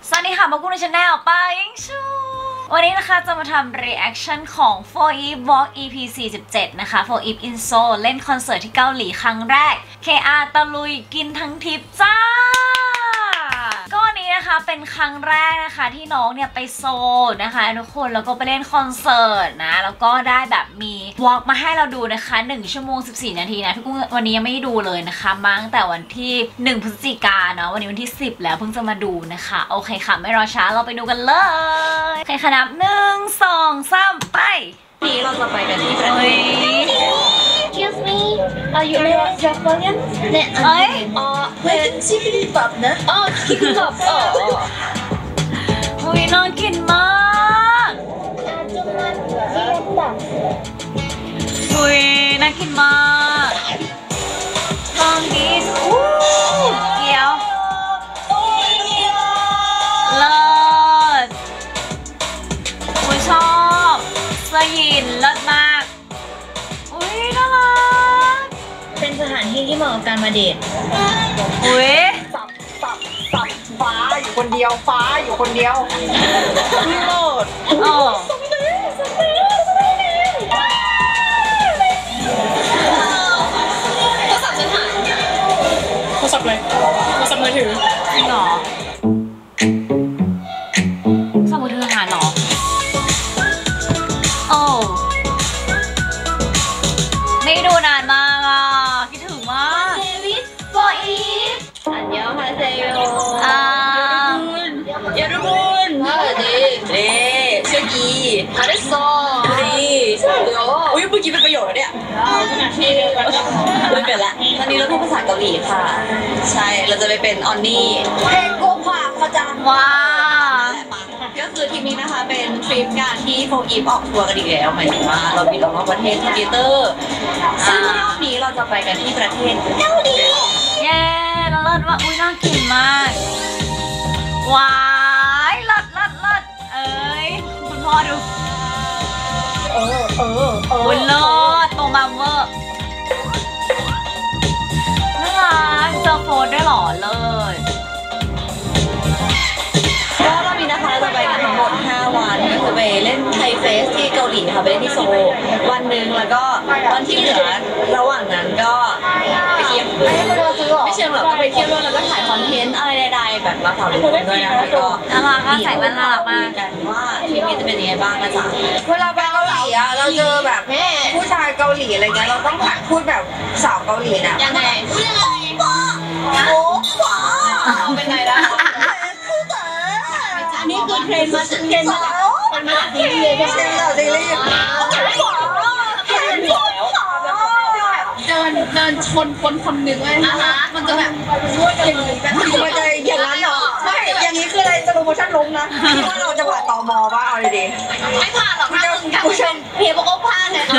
สวัสดีค่ะมากูในชาแนลป้ายิงชูวันนี้นะคะจะมาทำ reaction ของ 4EVE Walk EP 47นะคะ 4EVE in Seoul เล่นคอนเสิร์ตที่เกาหลีครั้งแรก KR ตะลุยกินทั้งทริปจ้าก็วันนี้นะคะเป็นครั้งแรกนะคะที่น้องเนี่ยไปโซลนะคะทุกคนแล้วก็ไปเล่นคอนเสิร์ตนะแล้วก็ได้แบบมี walk มาให้เราดูนะคะ1 ชั่วโมง 14 นาทีนะทุกคนวันนี้ยังไม่ได้ดูเลยนะคะมาตั้งแต่วันที่1 พฤศจิกายนเนาะวันนี้วันที่10แล้วเพิ่งจะมาดูนะคะโอเคค่ะไม่รอช้าเราไปดูกันเลยใครขนับ1 2 3ไปนี้เราจะไปกันที่ประเทศ Excuse me, are you Korean? 네, 왜 치킨밥 네? 치킨밥. อุ้ยน่ากินมากอุ้ยน่ากินมากลองกินเกี๊ยวเลิศอุ้ยชอบสยินเลิศมากอุ้ยน่ารักเป็นสถานที่ที่เหมาะกับการมาเดทอุ้ยสับฟ้าอยู่คนเดียวฟ้าอยู่คนเดียวรีโมทโอ้โทรศัพท์เลยโทรศัพท์มือถือจริงเหรอสมุดเธอหาเหรอโอ้ไม่ดูนานมากอ่ะคิดถึงมากเดวิด4EVEอันยองฮาเซโย여러분 เด้เชื่อกี잘했어ดีอุ้ยเมื่อกี้เป็นประโยชน์เนี่ยไม่เป็นละตอนนี้เราพูดภาษาเกาหลีค่ะใช่เราจะไปเป็นออนนี่เพลงโกพาเขาจะว้าก็คือทริปนี้นะคะเป็นทริปการที่4EVEออกทัวร์กันอีกแล้วหมายถึงว่าเราบินออกนอกประเทศทวิตเตอร์ซึ่งรอบนี้เราจะไปกันที่ประเทศเกาหลีเย้แล้วเลิศว่าอุ้ยน่ากินมากว้ายเลิศเอ้ยคุณพ่อดูอุ้ยเลิศโตมาเวอร์น่ารักเจอโฟนด้วยหรอเลิศก็รอบนี้นะคะเราจะไปกันทั้งหมด5 วันก็คือไปเล่นไทเฟสที่เกาหลีค่ะไปเล่นที่โซลวันหนึ่งแล้วก็วันที่เหลือระหว่างนั้นก็ไปเที่ยวไม่เชิงหรอกก็ไปเที่ยวด้วยแล้วก็ถ่ายคอนเทนต์อะไรใดๆแบบมาฝากทุกคนด้วยนะคะก็น่ารักก็ใส่แว่นน่ารักมากกันว่าทริปนี้จะเป็นยังไงบ้างนะจ๊ะเวลาไปเกาหลีอะเราเจอแบบผู้ชายเกาหลีอะไรเงี้ยเราต้องหัดพูดแบบสาวเกาหลีนะยังไงเป็นไงล่ะนี่คือเทรนมาจากซีรีส์เดินชนคนหนึ่งเลยมันจะแบบอย่างนี้แบบมันจะอย่างนั้นเหรอไม่อย่างนี้คืออะไรจะโปรโมชั่นลงนะคิดว่าเราจะผ่านตม.ป่ะเอาดีๆไม่ผ่านหรอกถ้าคุณกับเพียบอกว่าผ่านเนี่ยก็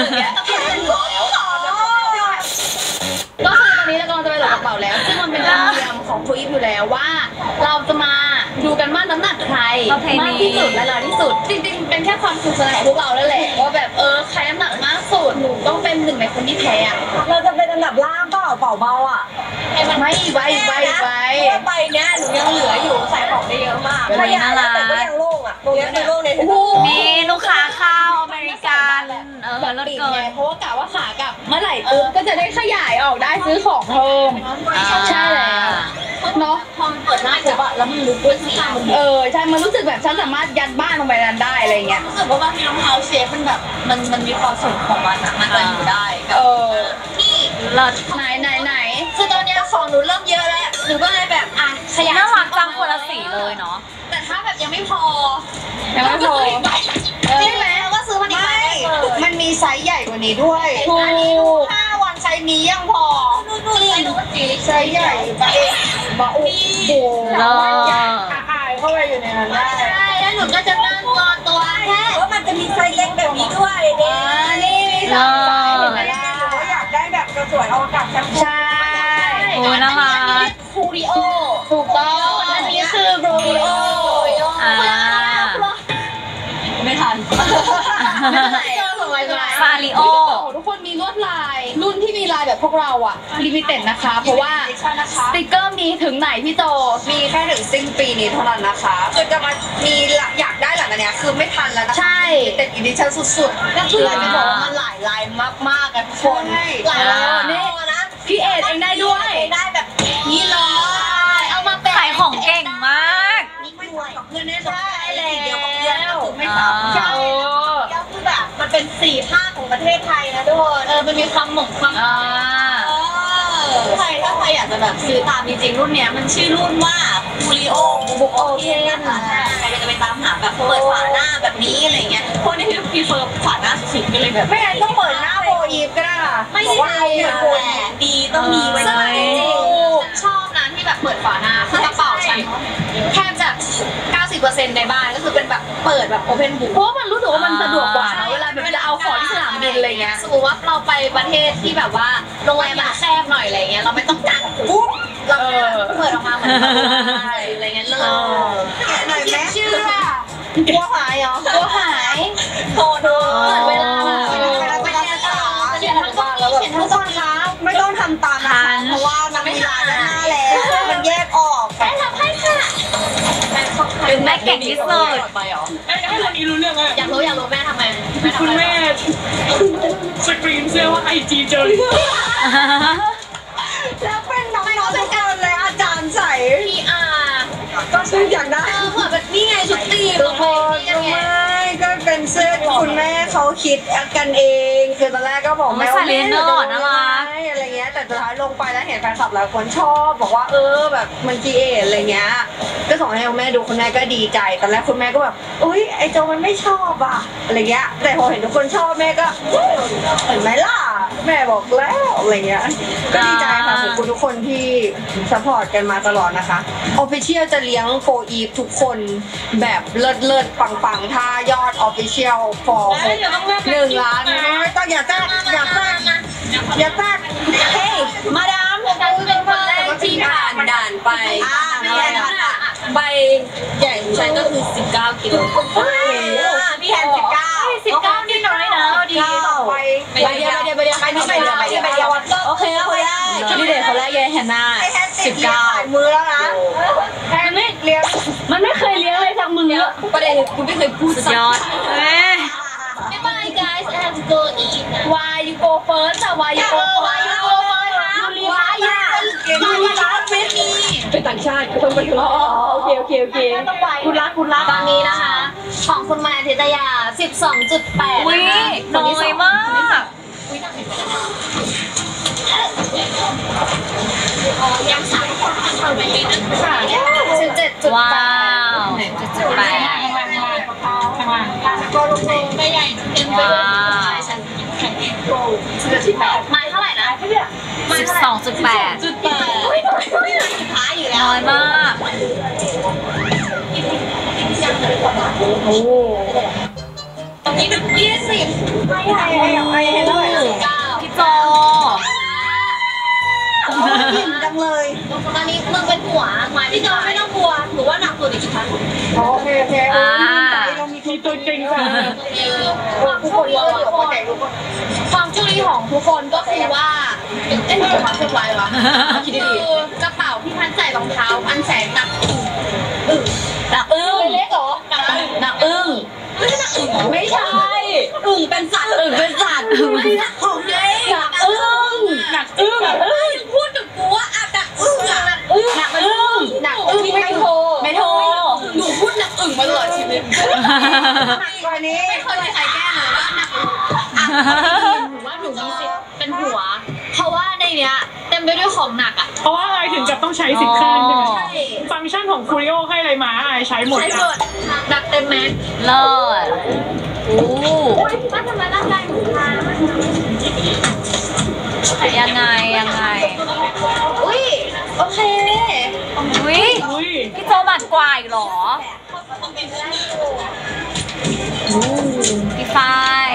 คือตอนนี้เรากำลังจะไปหลอกกระเป๋าแล้วซึ่งมันเป็นธรรมเนียมของ4EVEอยู่แล้วว่าเราจะมาดูกันว่าน้ำหนักใครมากที่สุดและน้อยที่สุดจริงๆเป็นแค่ความสนุกสนานของพวกเราแล้วแหละว่าแบบใครน้ำหนักมากสุดหนูต้องเป็น1 ในคนที่แพ้อะเราจะเป็นอันดับล่างเปล่าเบาอ่ะไม่ไวไปเนี้ยหนูยังเหลืออยู่ใส่ของได้เยอะมากขยันแต่ก็ยังโล่งอ่ะตรงนี้เป็นโล่งในมีลูกค้าเข้าอเมริกันเลิศเกินเพราะว่ากะว่าขากลับเมื่อไหร่ก็จะได้ขยายออกได้ซื้อของเพิ่มใช่แล้วเนาะพอมันเปิดหน้าปุ๊บอะแล้วมันรู้ด้วยสีใช่มันรู้สึกแบบฉันสามารถยัดบ้านลงไปนั้นได้อะไรเงี้ยรู้สึกว่าบางทีรองเท้าเชฟมันแบบมันมีความสูงของมันอะมันจะอยู่ได้ที่เลิศไหนคือตอนนี้ของหนูเริ่มเยอะแล้วหนูก็เลยแบบขยายน่ารักจังคนละสีเลยเนาะแต่ถ้าแบบยังไม่พอใช่ไหมก็ซื้อมันอีกมันมีไซส์ใหญ่กว่านี้ด้วยอันนี้5 วันไซส์นี้ยังพอไซส์ใหญ่ไปบะอุโบเข้าไปอยู่ในนั้นได้ใช่แล้วหนูก็จะตั้งตัวแค่ว่ามันจะมีไซส์เล็กแบบนี้ด้วยนี่หนูอยากได้แบบสวยเอากลับใช่โอ้น่ารักคูริโอถูกต้องอันนี้คือโรบิโอไม่ทันซาริโอทุกคนมีลวดลายรุ่นที่มีลายแบบพวกเราอะลิมิเต็ดนะคะเพราะว่าสติกเกอร์มีถึงไหนพี่โจมีแค่ถึงสิ้นปีนี้เท่านั้นนะคะคือจะมามีอยากได้หลังอันเนี้ยคือไม่ทันแล้วนะใช่แต่อีดิชั่นสุดๆก็คืออยากจะบอกว่ามันหลายลายมากๆกันทุกคนหลายลายนี่นะพี่เอ็ดเองได้ด้วยได้แบบนี้เลยเอามาแปะขายของเก่งมากนี่ไม่ด้วยกับเพื่อนได้เลยเดียวกับเพื่อนก็คือไม่ซ้ำใช่ก็คือแบบมันเป็นสี่ภาคของประเทศไทยนะทุกคนมันมีความหมกความถ้าใครอยากจะแบบซื้อตามจริงๆรุ่นเนี้ยมันชื่อรุ่นว่าคูริโอบุกโอเคนนะคะใครจะไปตามหาแบบเปิดฝาหน้าแบบนี้อะไรเงี้ยพวกนี้คือพรีเฟอร์ฝาหน้าสุดๆก็เลยแบบไม่งั้นต้องเปิดหน้าโบอีฟก็ได้ไม่ใช่แต่ดีต้องมีไว้ด้วยชอบนะที่แบบเปิดฝาหน้าคือกระเป๋าฉันแทบจะ 90% ในบ้านก็คือเป็นแบบเปิดแบบโอเพนบุ๊กเพราะมันรู้สึกว่ามันสะดวกกว่าเวลาแบบจะเอาของที่สนามบินอะไรเงี้ยสมมติว่าเราไปประเทศที่แบบว่าโรงแรมมันแคบหน่อยอะไรเงี้ยเราไม่ต้องกักปุ๊บเราเปิดออกมาเหมือนอะไรเงี้ยเลยหน่อยไหมชื่อว่ากลัวหายเหรอกลัวหายโทษเวลาแบบเขียนทั้งบ้านแล้วแบบทุกคนคะไม่ต้องทำตามนะคะเพราะว่ามันไม่ลายด้านหน้าแล้วมันแยกออกแม่ทำให้ค่ะถึงแม่เก่งที่สุดให้คนนี้รู้เรื่องเลยอยากรู้แม่ทำไมคุณแม่สกรีนเสื้อว่าIG เจอแล้วเป็นน้องๆทุกคนเลยอาจารย์ใส่ PR ก็ซื้ออยากได้เหมือนแบบนี่ไงชุดตีมทุกคนไม่ก็เป็นเสื้อคุณแม่เขาคิดกันเองคือตอนแรกก็บอกแม่ว่าไม่น่ารักอะไรเงี้ยแต่สุดท้ายลงไปแล้วเห็นแฟนคลับหลายคนชอบบอกว่าแบบมันจีเออะไรเงี้ยก็ส่งให้คุณแม่ดูคุณแม่ก็ดีใจตอนแรกคุณแม่ก็แบบอุ้ยไอโจมันไม่ชอบอ่ะอะไรเงี้ยแต่พอเห็นทุกคนชอบแม่ก็เห็นไหมล่ะแม่บอกแล้วอะไรเงี้ยก็ดีใจค่ะขอบคุณทุกคนที่ซัพพอร์ตกันมาตลอดนะคะOfficial จะเลี้ยงโฟอีฟทุกคนแบบเลิศปังๆถ้ายอด Official ฟอร์1 ล้านไม่ต้องอย่าแทรกเฮ้ยมาดามเป็นคนแรกที่ผ่านด่านไปใบใหญ่ของฉันก็คือ19 กิโลพี่แฮน19 นี่น้อยนะดีไปเดียวโอเคคนแรกนี่เด็กคนแรกยายแฮนนา19มือแล้วนะแฮนไม่เลี้ยงมันไม่เคยเลี้ยงเลยสักมือประเด็นคุณไม่เคยพูดยอด Bye guys, I have to go eat. Why you go first? Why you go first? Why you last with me? เป็นต่างชาติก็ต้องไปโอเคคุณรักตอนนี้นะคะของคุณมาทิตยา 12.8 อุ้ยน้อยมากยัง17.8 ว้าว17.8 ก็ลงไม่ใหญ่เต็มไปด้วยไม้เท่าไหร่นะ 12.8 ท้ายอยู่แล้วน้อยมากโอ้ตอนนี้20ไอ้เท่าไหร่พี่โจอิ่มจังเลยตอนนี้มึงเป็นหัวไม้พี่โจไม่ต้องกลัวหรือว่าหนักสุดอีกครั้งโอเคเรามีตัวจริงค่ะความโชคดีของทุกคนก็คือว่าความโชคดีวะคิดดีๆกระเป๋าที่พันใส่รองเท้าอันแสนหนักเล็กเหรอหนักไม่ใช่เป็นสัตว์ของเย้หนักพูดกับกูว่าหนักไม่โทรหนูพูดหนักมาตลอดชีวิตวันนี้ไม่เคยมีใครแก้เลยว่าหนักหนูว่าหนูมีสิทธิ์เป็นหัวเพราะว่าในเนี้ยเต็มไปด้วยของหนักอ่ะเพราะว่าอะไรถึงจะต้องใช้สิทธิ์ข้างใช่ไหมฟังก์ชันของคูริโอให้อะไรมาอะไรใช้หมดหนักเต็มแม็กเลิศป้าทำไมร่างกายหนูพังยังไงอุ้ยโอเคพี่โจหนักกว่าอีกเหรอพี่ฝ้าย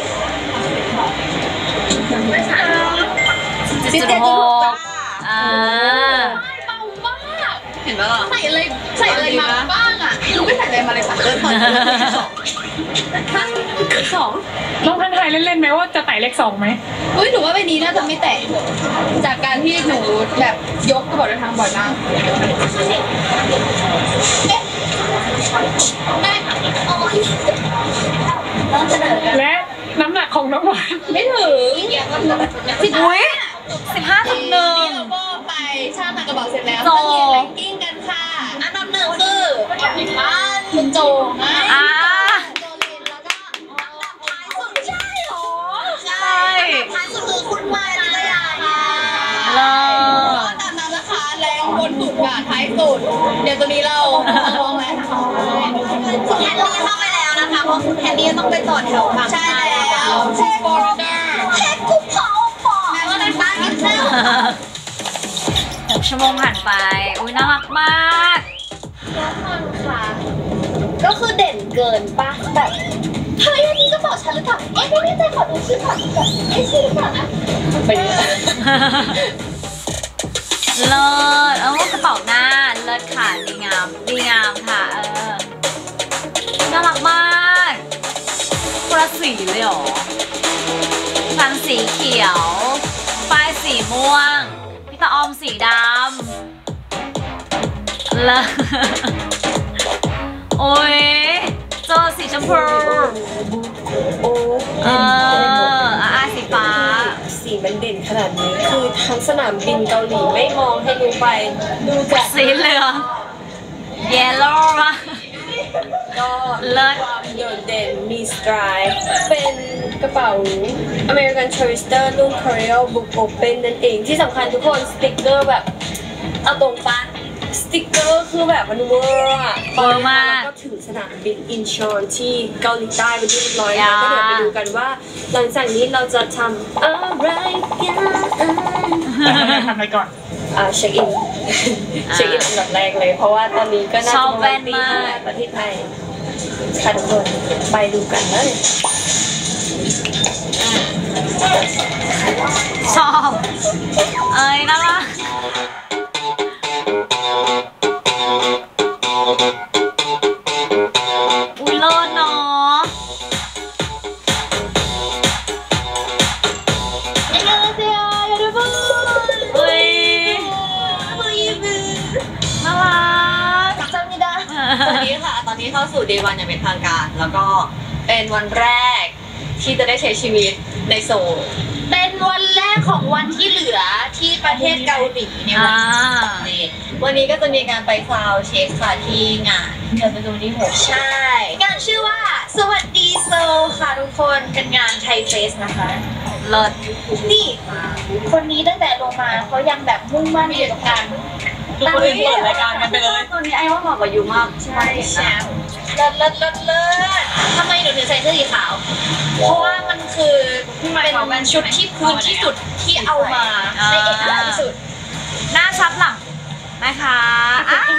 17.6 เบามากเห็นไหมล่ะใส่อะไรมาบ้างอ่ะหนูไม่ใส่อะไรมาเลยค่ะเริ่มต้นสองน้องทันทายเล่นๆไหมว่าจะไต่เลข 2ไหมอุ้ยหนูว่าใบนี้น่าจะไม่แตะจากการที่หนูแบบยกกระเป๋าเดินทางบ่อยมากและน้ำหนักของน้องหวานไม่ถึงอุ้ย15.1 เราก็ไปช่างทางกระเป๋าเสร็จแล้วมาเรียนแรงกิ้งกันค่ะอันดับหนึ่งคือคุณโจนะอ่าโจลินแล้วก็อันดับท้ายสุดใช่หรอใช่ใช่ท้ายสุดคือคุณมายนิตยาค่ะเลิศตามนั้นนะคะแรงบนสุดกับท้ายสุดเดี๋ยวตัวนี้เราลองแล้วคุณแฮนดี้เข้าไปแล้วนะคะเพราะคุณแฮนดี้ต้องไปต่อแถวฝั่งใช่แล้วเช็คบอร์เดอร์เช็คกุ๊บเขาบอกแม้ว่าในบ้านกินเนื้อ 6 ชั่วโมงผ่านไป อุ้ยน่ารักมากค่ะก็คือเด่นเกินปะแบบเฮ้ยอันนี้ก็บอกฉันหรือเปล่าเอ๊ะไม่แน่ใจขอดูชื่อก่อนแบบเอ๊ะชื่อหรือเปล่านะไปเนี่ยเลิศกระเป๋าหน้าเลิศค่ะดีงามค่ะน่ารักมากคนละสีเลยเหรอฟันสีเขียวป้ายสีม่วงพี่ตาออมสีดำเลิศโอ้ยเจอสีชมพูสีฟ้าสีมันเด่นขนาดนี้คือทั้งสนามบินเกาหลีไม่มองให้ดูไปดูจากสีเหลือง yellow มาก็เลิศความโดดเด่นมีสไตล์เป็นกระเป๋า American Tourister รุ่น Coreal Book Open นั่นเองที่สำคัญทุกคนสติ๊กเกอร์แบบเอาตรงปะสติ๊กเกอร์คือแบบมันเวอร์อะเวอร์มากแล้วก็ถึงสนามบินอินชอนที่เกาหลีใต้ไปที่เรียบร้อยแล้วก็เดี๋ยวไปดูกันว่าหลังจากนี้เราจะทำอะไรกันทำอะไรก่อนเช็คอินเช็คอินอันดับแรกเลย เพราะว่าตอนนี้ก็น่าชจะอบแว่นมากประเทศไทยค่ะทุกคนไปดูกันเลยชอบน่ารักอุ้ยเลิศเนาะอุ้ยน่ารักจำไม่ได้ตอนนี้ค่ะตอนนี้เข้าสู่ Day 1อย่างเป็นทางการ แล้วก็เป็นวันแรกที่จะได้ใช้ชีวิตในโซลเป็นวันแรกของวันที่เหลือที่ประเทศเกาหลีในวันนี้วันนี้ก็จะมีการไปซาวด์เช็คค่ะที่งานเดี๋ยวไปดูที่6 ใช่ งานชื่อว่าสวัสดีโซลค่ะทุกคน เป็นงานไทยเฟสนะคะเลิศนี่คนนี้ตั้งแต่ลงมาเขายังแบบมุ่งมั่นอยู่กับการตั้งเปิดรายการกันไปเลยตอนนี้ไอ้ว่าเหมาะกับยูมากใช่แชมป์เลิศทำไมหนูถึงใส่เสื้อสีขาว เพราะว่ามันคือเป็นชุดที่พื้นที่สุดที่เอามาในเอกลักษณ์ที่สุดหน้าชัดหลังนะคะอ้าย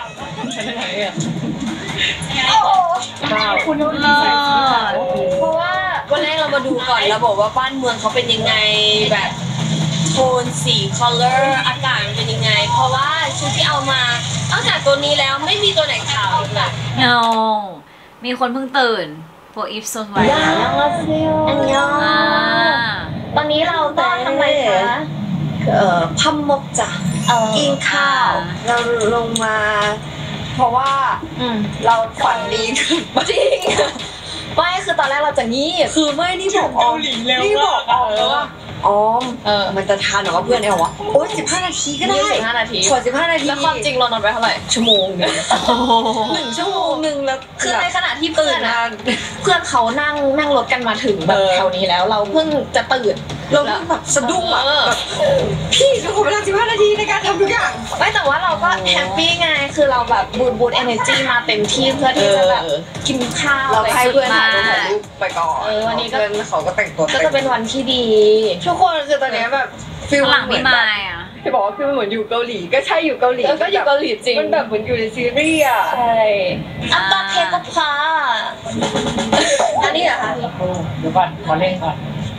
คุณนุ่นเลิศเพราะว่าวันแรกเรามาดูก่อนแล้วบอกว่าบ้านเมืองเขาเป็นยังไงแบบโทนสี color อากาศมันเป็นยังไง เพราะว่าชุดที่เอามานอกจากตัวนี้แล้วไม่มีตัวไหนขาวอีกเลย no มีคนเพิ่งตื่นโฟอีฟโซไวอันยองตอนนี้เราก็ทำไมคะพัมมกจ้ะกินข้าวเราลงมา เพราะว่าเราฝันดีขึ้นจริงไม่คือตอนแรกเราจะงีบคือไม่นี่บอกออมนี่บอกออมแล้วว่าออมมันจะทานหรอว่าเพื่อนแอลวะโอ๊ย15 นาทีก็ได้15 นาทีขอ15 นาทีแล้วความจริงเรานอนไปเท่าไหร่ชั่วโมงนึง1 ชั่วโมงนึงแล้วคือในขณะที่เพื่อนเขานั่งรถกันมาถึงแบบแถวนี้แล้วเราเพิ่งจะตื่นเราเพิ่งแบบสะดุ้งอะแบบพี่เราขอเวลา15 นาทีในการทำทุกอย่างไม่แต่ว่าเราก็แฮปปี้ไงคือเราแบบบูท energy มาเต็มที่เพื่อที่จะแบบกินข้าวเราให้เพื่อนถ่ายรูปไปก่อนวันนี้ก็เขาก็แต่งตัวก็จะเป็นวันที่ดีทุกคนคือตอนนี้แบบฟิลหลังเหมืไม่อนมาแบบอ่ะที่บอกว่าฟิลเหมือนอยู่เกาหลีก็ใช่อยู่เกาหลีก็อยู่เกาหลีจริงมันแบบเหมือนอยู่ในซีรีส์อ่ะใช่อัปเทกพาอันนี้เหรอคะเดี๋ยวก่อนขอเล่นก่อน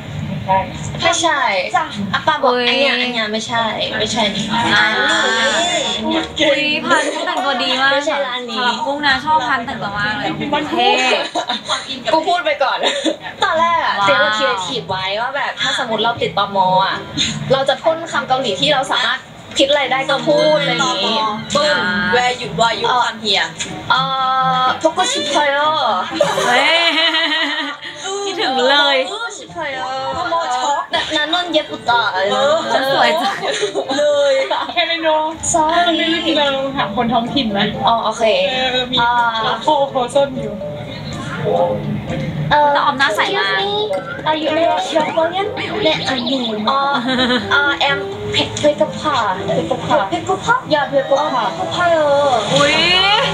ไม่ใช่อาปาบอกอันเนี้ยไม่ใช่นี่อุ้ยพันแต่งตัวดีมากไม่ใช่ร้านนี้สำหรับกุ้งนะชอบพันแต่งตัวมากเลยเท่กูพูดไปก่อน ตอนแรกอะเจ๊ก็คิดถีบไว้ว่าแบบถ้าสมมติเราติดตมอะเราจะพ่นคำเกาหลีที่เราสามารถคิดอะไรได้ก็พูดอะไรอย่างงี้ปึ้ง where you come here 보고 싶어요 เฮ้ยคิดถึงเลย 보고 싶어요 나는 예쁘다 ฉันสวยจังเลยแค่ไม่รู้ไม่รู้ที่เราถามคนท้องถิ่นไหมอ๋อโอเคมีโคส้นอยู่แต่ออมหน้าใสมาก Are you Korean? 네 아니에요. I'm 배고파. 배고파? 야 배고파. 배고파요. อุ้ย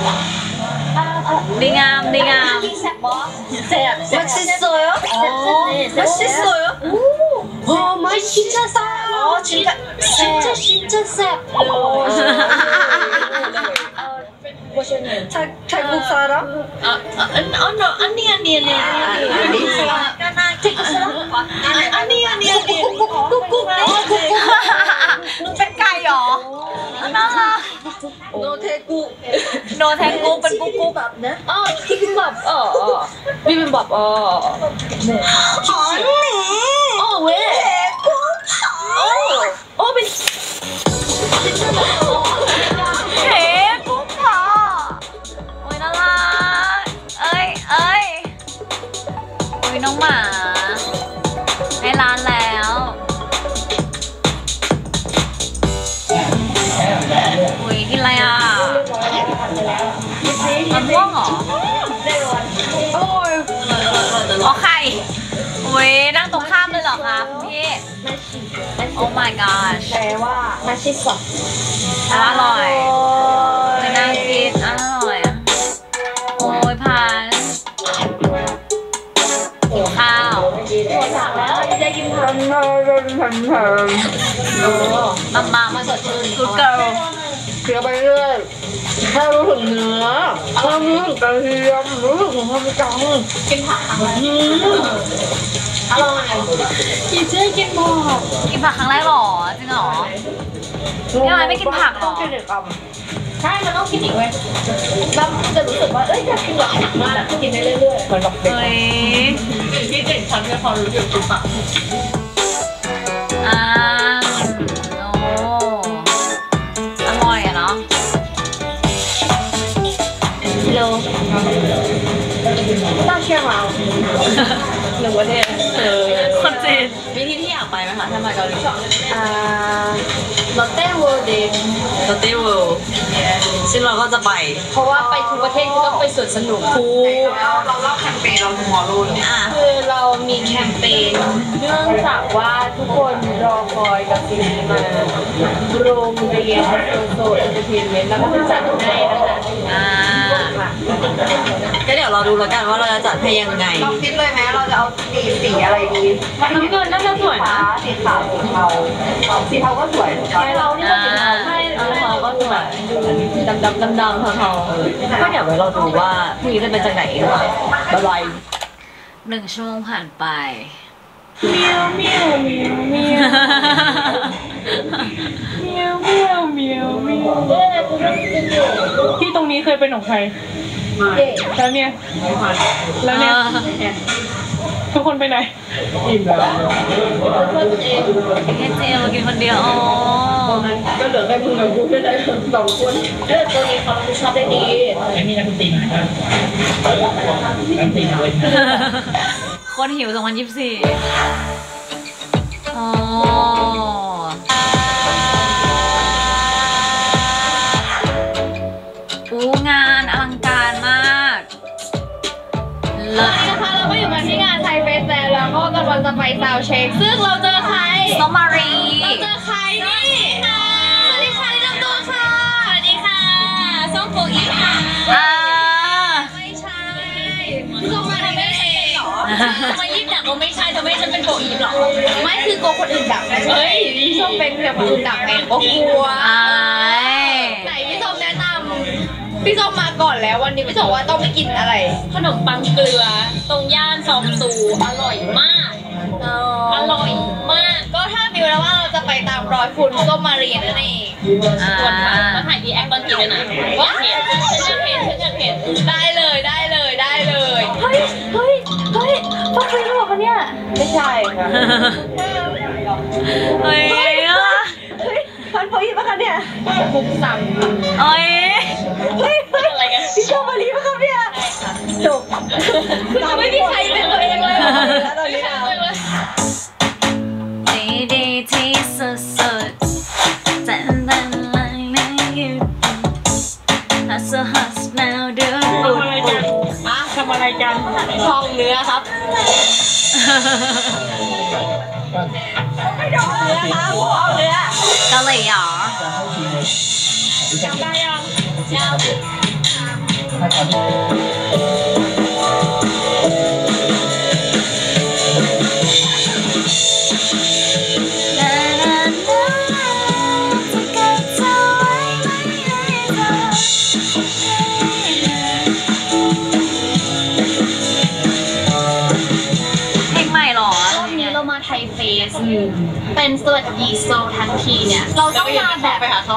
ดีงามดีงาม 맛있어요? 맛있어요? 오, 맛 진짜 싸. 진짜 쌉. 태국 사람? 아니. 태국 사람? 아니. 꾹꾹. เป็นไก่หรอน่ารัก 너 태국. โนแทงกุ้งเป็นกุ้งกุ้ง 비빔밥. 비빔밥. 네. 왜? 배고파. เป็นเค้กกุ้งเผาโอ้ยน่ารักเอ้ยโอ้ยน้องหมาในร้านแล้วอุ้ยกินอะไรอ่ะมะม่วงเหรออ๋อไข่อุ้ยนั่งตรงข้ามเลยเหรอคะพี่ โอ้ my gosh แปลว่า맛있어 อร่อยไม่น่ากินอร่อยอะโอ้ยพันหิวข้าวสั่งแล้วจะกินผักมามาสดชื่น good girl เคี้ยวไปเรื่อยถ้ารู้ถึงเนื้อถ้ารู้ถึงกระเทียมรู้ถึงความจังกินผักอร่อยกินเจ๊กินหมดกินผักครั้งแรกหรอจริงหรอพี่ไม้ไม่กินผักหรอใช่ มันต้องกินอีกเว้ยแล้วจะรู้สึกว่าเอ้ยอยากกินแบบผักมากกินได้เรื่อยๆเหมือนแบบเด็กเฮ้ยที่เด่นชัดเนี่ยพอรู้อยู่คือปากอ่าโอ้อร่อยอะเนาะโลน่าเชื่อมาหนึ่งประเทศคนจีนมีที่ที่อยากไปไหมคะถ้ามาเกาหลีลอตเต้เวิลด์เดย์ลอตเต้เวิลด์ซึ่งเราก็จะไปเพราะว่าไปทุกประเทศก็ต้องไปสวนสนุกคูเราเล่าแคมเปญเราทุกมอรู้เลยคือเรามีแคมเปญเนื่องจากว่าทุกคนรอคอยกับสิ่งนี้มาโรงเรียนโซเอนเตอร์เทนเมนต์แล้วก็จัดให้นะคะก็เดี๋ยวเราดูแล้วกันว่าเราจะจัดให้ยังไงเราคิดเลยไหมเราจะเอาสีอะไรดีน้ำเงินน่าจะสวยนะสีขาวสีเทาก็สวยใช่เรานี่ก็สีเทาใช่เทาก็สวยดำเทาก็เดี๋ยวไว้เราดูว่าพรุ่งนี้จะเป็นจากไหนบ๊ายบาย 1 ชั่วโมงผ่านไปเมียวเมียวเมียวเมียวเมียวเมียวเมียวเมียวที่ตรงนี้เคยเป็นของใครแล้วเนี่ยทุกคนไปไหนอิ่มแล้วแค่เจมากินคนเดียวอ๋อก็เหลือแค่มึงกับกูแค่ได้2 คนตัวนี้เขาชอบได้ดีไม่มีนักดนตรีไหมนักดนตรีเลยคนหิว2024อ๋องานอลังการมากเลิศนะคะเราก็อยู่กันที่งานไทยเฟสแล้วก็กำลังจะไปซาวด์เช็คซึ่งเราเจอใครส้มมารีเราเจอใครนี่สวัสดีค่ะแนะนำตัวค่ะสวัสดีค่ะส้มโกอีค่ะไม่ใช่ส้มมาทำไม่เองเหรอทำไมยิ่งดักก็ไม่ใช่ทำไมฉันเป็นโกอีเหรอไม่คือโกคนอื่นดักเฮ้ยส้มเป็นแบบคนอื่นดักไงก็กลัวไหนพี่ส้มแนะนำพี่ส้มมาก่อนแล้ววันนี้พี่ส้มว่าต้องไปกินอะไรขนมปังเกลือตรงย่านซองซูอร่อยมากอร่อยมากก็ถ้ามีเวลาว่าเราจะไปตามรอยคุณก็มาเรียนนั่นเองส่วนมาถ่ายดีแอคตอนกินเลยนะว่าเห็นฉันเห็นได้เลยเฮ้ยป้าเคยรู้ปะเนี่ยไม่ใช่ค่ะเฮ้ยพันพออีกปะคะเนี่ยมุกซ้ำเฮ้ยอะไรกันพี่ชอบมารีปะคะเนี่ยจบไม่มีใครเป็นตัวเองเลยแล้วตอนนี้นะดีที่สุดๆแต่ละอยู่hustle hustle now do ทำอะไรกันช่องเนื้อครับเนื้อค่ะเอาเนื้อเกาหลีเหรอจำได้ยังเพลงใหม่เหรอรอบนี้เรามาไทยเฟสเป็นสวัสดีโซทั้งทีเนี่ยเราต้องมาแบบไปหาเขา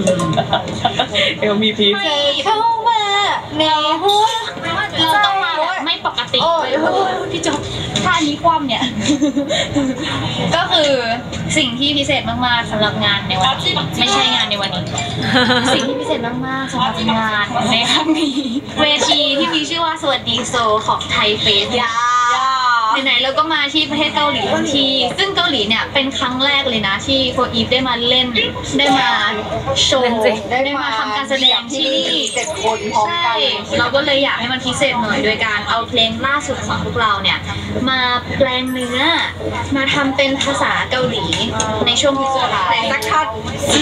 MVP เข้ามาในหัวเราต้องมาแบบไม่ปกติพี่จบถ้าอันนี้คว่ำเนี่ย ก็คือสิ่งที่พิเศษมากๆสำหรับงานในวันนี้ไม่ใช่งานในวันนี้ สิ่งที่พิเศษมากๆสำหรับงานในครั้งนี้เวทีที่มีชื่อว่าสวัสดีโซของไทยเฟสไหนๆเราก็มาที่ประเทศเกาหลีทั้งทีซึ่งเกาหลีเนี่ยเป็นครั้งแรกเลยนะที่โฟอีฟได้มาเล่นได้มาโชว์ได้มาทำการแสดงที่นี่ 7 คนพร้อมใช่กันเราก็เลยอยากให้มันพิเศษหน่อยโดยการเอาเพลงล่าสุดของพวกเราเนี่ยมาแปลงเนื้อมาทำเป็นภาษาเกาหลีในช่วงพิเศษแต่สักคัด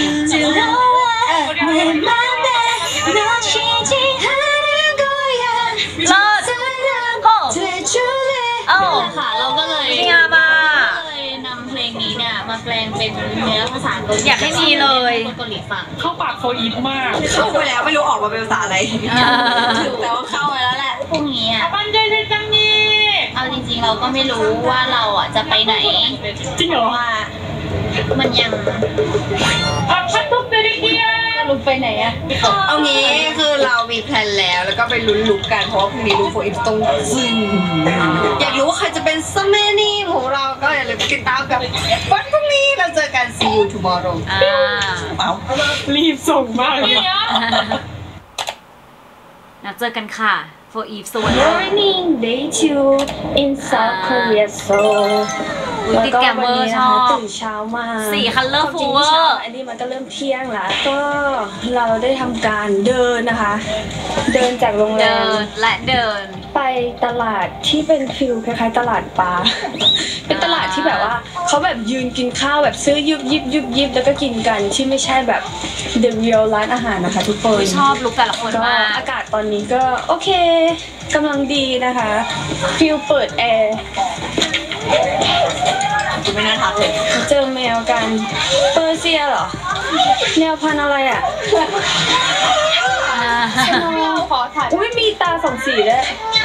เลิศโอ้เอ้าค่ะเราก็เลยดีงามอ่ะนำเพลงนี้เนี่ยมาแปลงเป็นเนื้อภาษาเกาหลีอยากให้มีเลยคนเกาหลีฟังเข้าปากโฟอีฟมากเข้าไปแล้วไม่รู้ออกมาเป็นภาษาอะไรแต่ว่าเข้าไปแล้วแหละพรุ่งนี้อ่ะปันใจจังนี่เอาจริงๆเราก็ไม่รู้ว่าเราอ่ะจะไปไหนจริงเหรอว่ามันยังพัดทุบเดริเกียลุกไปไหนอ่ะเอางี้คือเรามีแพลนแล้วก็ไปลุ้นลุกกันเพราะว่าพรุ่งนี้ลุกโฟอีฟตรงซึงอยากรู้ว่าใครจะเป็นซัมเมนี่ของเราก็อย่าลืมติดตามกับวันพรุ่งนี้เราเจอกัน see you tomorrow เอารีบส่งมากเลยแล้วเจอกันค่ะ for Eve สวัสดี Morning day two in South Korea Seoul ติดแกมเมอร์ชอบตื่นเช้ามาสีคัลเลอร์ฟูเวอจงๆเช้าร์อันนี้มันก็เริ่มเที่ยงแล้วก็เราได้ทำการเดินนะคะ เดินจากโรงแรเดิมนและเดินไปตลาดที่เป็นฟิลคล้ายๆตลาดปลา เป็นตลาดที่แบบว่าเขาแบบยืนกินข้าวแบบซื้อยุบยิบแล้วก็กินกันที่ไม่ใช่แบบ the real ร้านอาหารนะคะทุกคนชอบลุคแต่ละคนก็มากอากาศตอนนี้ก็โอเคกำลังดีนะคะฟิลเปิดแอร์ไม่น่าทักเลยเจอแมวกันเปอร์เซียเหรอแมวพันธุ์อะไรอ่ะขอถ่ายอุ้ยมีตาสองสีด้วย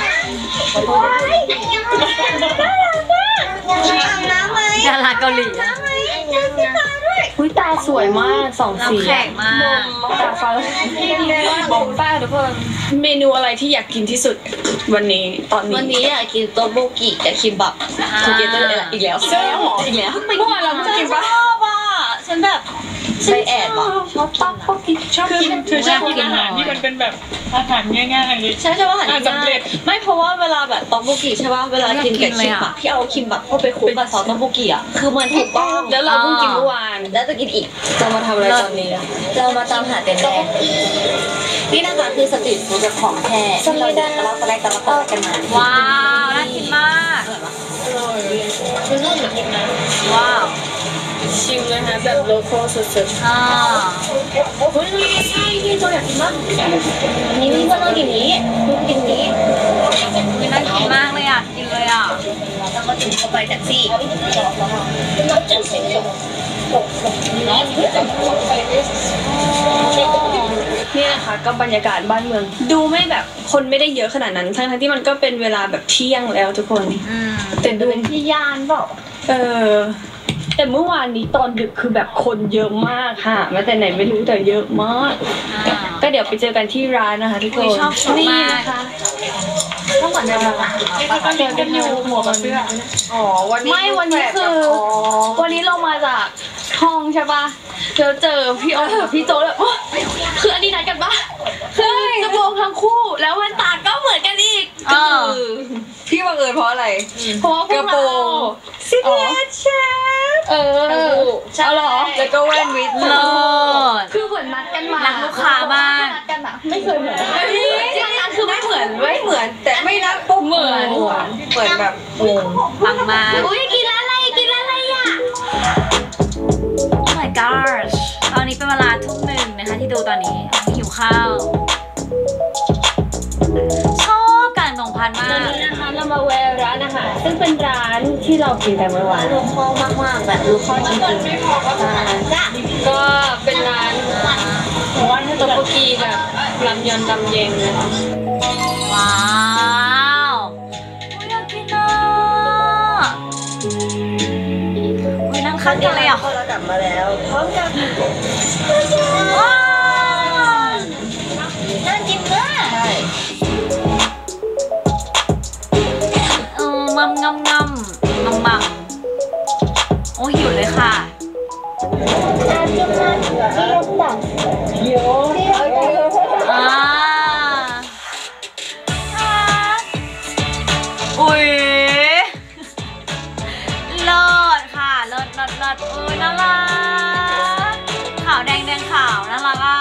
อาบน้ำไหมดาราเกาหลีอะอุ้ยตาสวยมากสองสีน้ำแข็งมากตาฟ้าบอมป้าทุกคนเมนูอะไรที่อยากกินที่สุดวันนี้ตอนนี้วันนี้อยากกินโตโบกิกับคิมบับทูเกเตอร์อีกแล้วอีกแล้วเมื่อวานเราก็กินปะชอบอ่ะฉันแบบไปแอบอ่ะชอบตับพวกกินชอบกินเธอชอบกินอาหารที่มันเป็นแบบอาหารง่ายๆใช่ใช่ว่าอาหารสำเร็จไม่เพราะว่าเวลาแบบโตโบกิใช่ป่ะเวลากินกับคิมบับที่เอาคิมบับเข้าไปคลุกกับซอสโตโบกิอ่ะคือมันถูกต้องแล้วเราเพิ่งกินเมื่อวานแล้วจะกินอีกจะมาทำอะไรตอนนี้เรามาตามหาเต็นท์แดงนี่นะคะคือสตรีทฟู้ดแบบของแท้ที่เราจะเราสไลด์กันมาว้าว น่ากินมาก ว้าวชิมเลยนะแบบโลคอลสุดอ่าๆเฮ้ยใช่ที่เราอยากกินมากนี่ก็ต้องกินนี้กินนี้น่ากินมากเลยอ่ะ กินเลยอ่ะแล้วก็ถึงเข้าไปแท็กซี่นี่นะคะก็บรรยากาศบ้านเมืองดูไม่แบบคนไม่ได้เยอะขนาดนั้นทั้งที่มันก็เป็นเวลาแบบเที่ยงแล้วทุกคนแต่ดูเป็นที่ย่านเปล่าแต่เมื่อวานนี้ตอนดึกคือแบบคนเยอะมากค่ะมาแต่ไหนไม่รู้แต่เยอะมากก็เดี๋ยวไปเจอกันที่ร้านนะคะทุกคนนี่นะคะต้องก่อนเดินมาเจอกันอยู่หัวกับเสื้อวันนี้คือวันนี้เรามาจากห้องใช่ปะเจอพี่ออมกับพี่โจแบบคืออันนี้นัดกันปะคือกระโปรงทั้งคู่แล้วแว่นตาก็เหมือนกันอีกพี่บังเอิญเพราะอะไรเพราะว่ากระโปรงซิกเนเจอร์ใช่หรอแล้วก็แว่นวิดคือเหมือนนัดกันมารักลูกค้ามากนัดกันอะไม่เคยเหมือนนัดคือไม่เหมือนแต่ไม่นัดปุ๊บเหมือนแบบปังมากอุ้ยกินอะไรอ่ะ Oh my gosh ตอนนี้เป็นเวลาทุ่มหนึ่งนะคะที่ดูตอนนี้หิวข้าวชอบการตรงพันมากตอนนี้นะคะเรามาแวะร้านอาหารซึ่งเป็นร้านที่เรากินกันเมื่อวานลูกค้ามากแบบลูกค้าจริงๆก็เป็นร้านโต๊ะโบกีแบบรำยอนรำเย็นนะคะว้าวอยากกินอ่ะนั่งข้างกันเลยอ่ะเรากลับมาแล้วพร้อมกันว้าวน่ากินมากใช่มัมโอ้หิวเลยค่ะอุ้ยเลิศค่ะเลิศอุ้ยน่ารักขาวแดงขาวน่ารักอ่ะ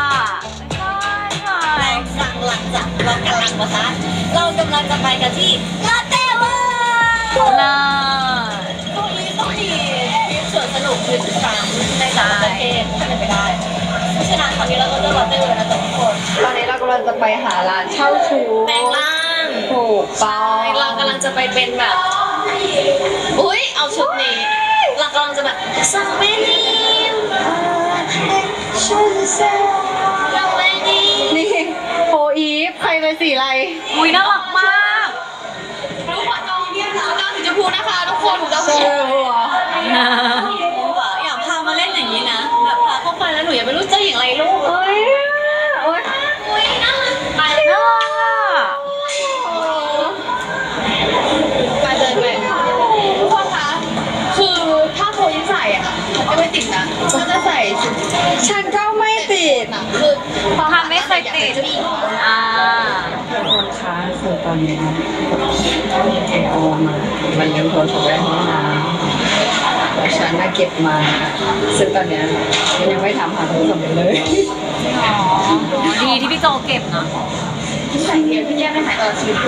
หลังจากเรากำลังจะไปกันที่ลาเต้เวิลด์พรุ่งนี้ต้องมีสวนสนุก1 ครั้งในต่างประเทศถ้าเป็นไปได้เพราะฉะนั้นคราวนี้เราก็จะลาเต้เวิลด์นะทุกคนตอนนี้เรากำลังจะไปหาร้านเช่าชุดแปลงร่างถูกต้องเรากำลังจะไปเป็นแบบอุ้ยเอาชุดนี้เรากำลังจะแบบซัมเมนีนี่โฟอีฟใครเป็นสีอะไรอุ้ยน่ารักมากทุกคนน้องถึงจะพูดนะคะทุกคนถูกต้องอยากพามาเล่นอย่างนี้นะแบบพาเข้าไปแล้วหนูยังไม่รู้จะอย่างไรลูกน่ารักไปน่ารักอ่ะไปเดินไปทุกคนคะคือถ้าโฟอีฟใส่อ่ะมันจะไม่ติดนะก็จะใส่ฉันก็ไม่ติดคือทำไม่เคยติดทุกคนคะคือตอนนี้ไอโอมันลืมโทรศัพท์ไว้ในห้องน้ำแล้วฉันน่ะเก็บมาซึ่งตอนนี้มันยังไม่ทำหาโทรศัพท์เลยดีที่พี่โจเก็บนะที่ใส่เดียวที่แยกไม่หายชีวิต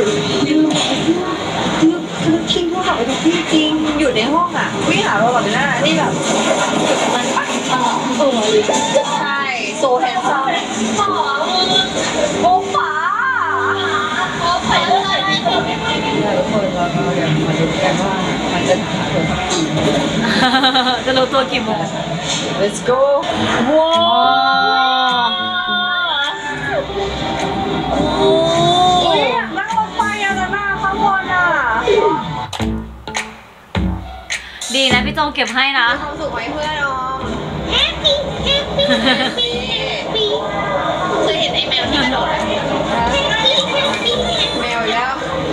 คือคิงเขาหาไปทุกที่จริงอยู่ในห้องอ่ะวิ่งหาเราแบบนี้นะนี่แบบมันปักใช่โซแฮนซัมโอ้ป๋าทุกคนเราเดี๋ยวมาดูกันว่ามันจะหาตัวสักกี่โมงจะรู้ตัวกี่โมง Let's go ว้าวนั่งรถไฟอ่ะนะข้างบนอ่ะดีนะพี่โจเก็บให้นะความสุขไว้เพื่อนน้องเคยเห็นไอ้แมวที่กระโดดไหมแมวแล้ว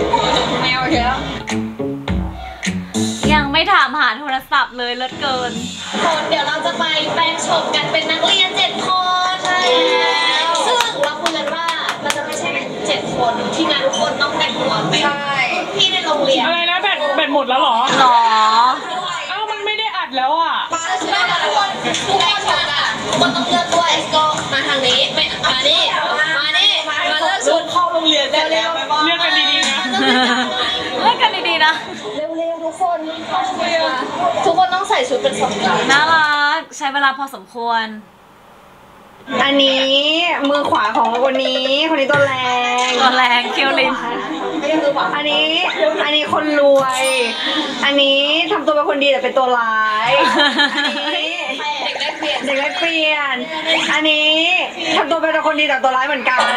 ยังไม่ถามหาโทรศัพท์เลยเลิศเกินคนเดี๋ยวเราจะไปแปลงโฉมกันเป็นนักเรียน7 คนใช่แล้วซึ่งเราคุยกันว่าเราจะไม่ใช่7 คนที่งานทุกคนต้องแต่งตัวเป็นที่ในโรงเรียนอะไรนะแบตหมดแล้วหรอเอ้ามันไม่ได้อัดแล้วอ่ะไม่แล้วทุกคนมันต้องเลือกด้วยก็มาทางนี้มานี่มาเลือกชุดเข้าโรงเรียนเร็วๆเลือกกันดีๆนะเลือกกันดีๆนะเร็วๆทุกคนต้องใส่ชุดเป็นสมการน่ารักใช้เวลาพอสมควรอันนี้มือขวาของคนนี้ตัวแรงคิวลินอันนี้คนรวยอันนี้ทำตัวเป็นคนดีแต่เป็นตัวร้ายอันนี้เด็กได้เปลี่ยนเด็กเล็กเปลี่ยนอันนี้ทำตัวเป็นคนดีแต่ตัวร้ายเหมือนกัน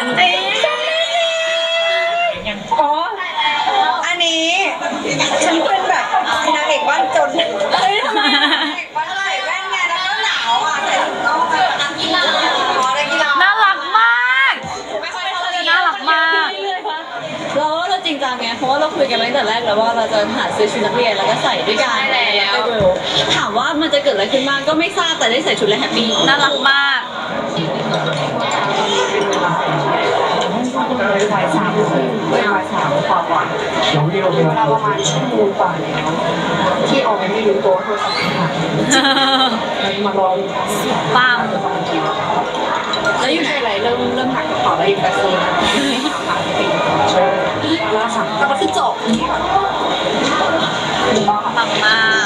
อ๋ออันนี้ฉันเป็นแบบนางเอกบ้านจนเฮ้ยทำไมนางเอกบ้านใส่แว่นไงแล้วก็หนาวอ่ะใส่ถุงน่องแบบนักกีฬาอ๋อนักกีฬาน่ารักมากน่ารักมากเราจริงจังไงเพราะว่าเราคุยกันตั้งแต่แรกแล้วว่าเราจะหาซื้อชุดนักเรียนแล้วก็ใส่ด้วยกันแล้วถามว่ามันจะเกิดอะไรขึ้นบ้างก็ไม่ทราบแต่ได้ใส่ชุดแล้วแฮปปี้น่ารักมากบ่าย 3 กว่าเราประมาณชั่วโมงกว่าแล้วที่ออกไม่รู้ตัวโทรศัพท์หายมารอปังแล้วอยู่ไหนอะไรเริ่มหักกระเป๋าแล้วอยู่แบบนี้แล้วสั่งแล้วก็คือจบปังมาก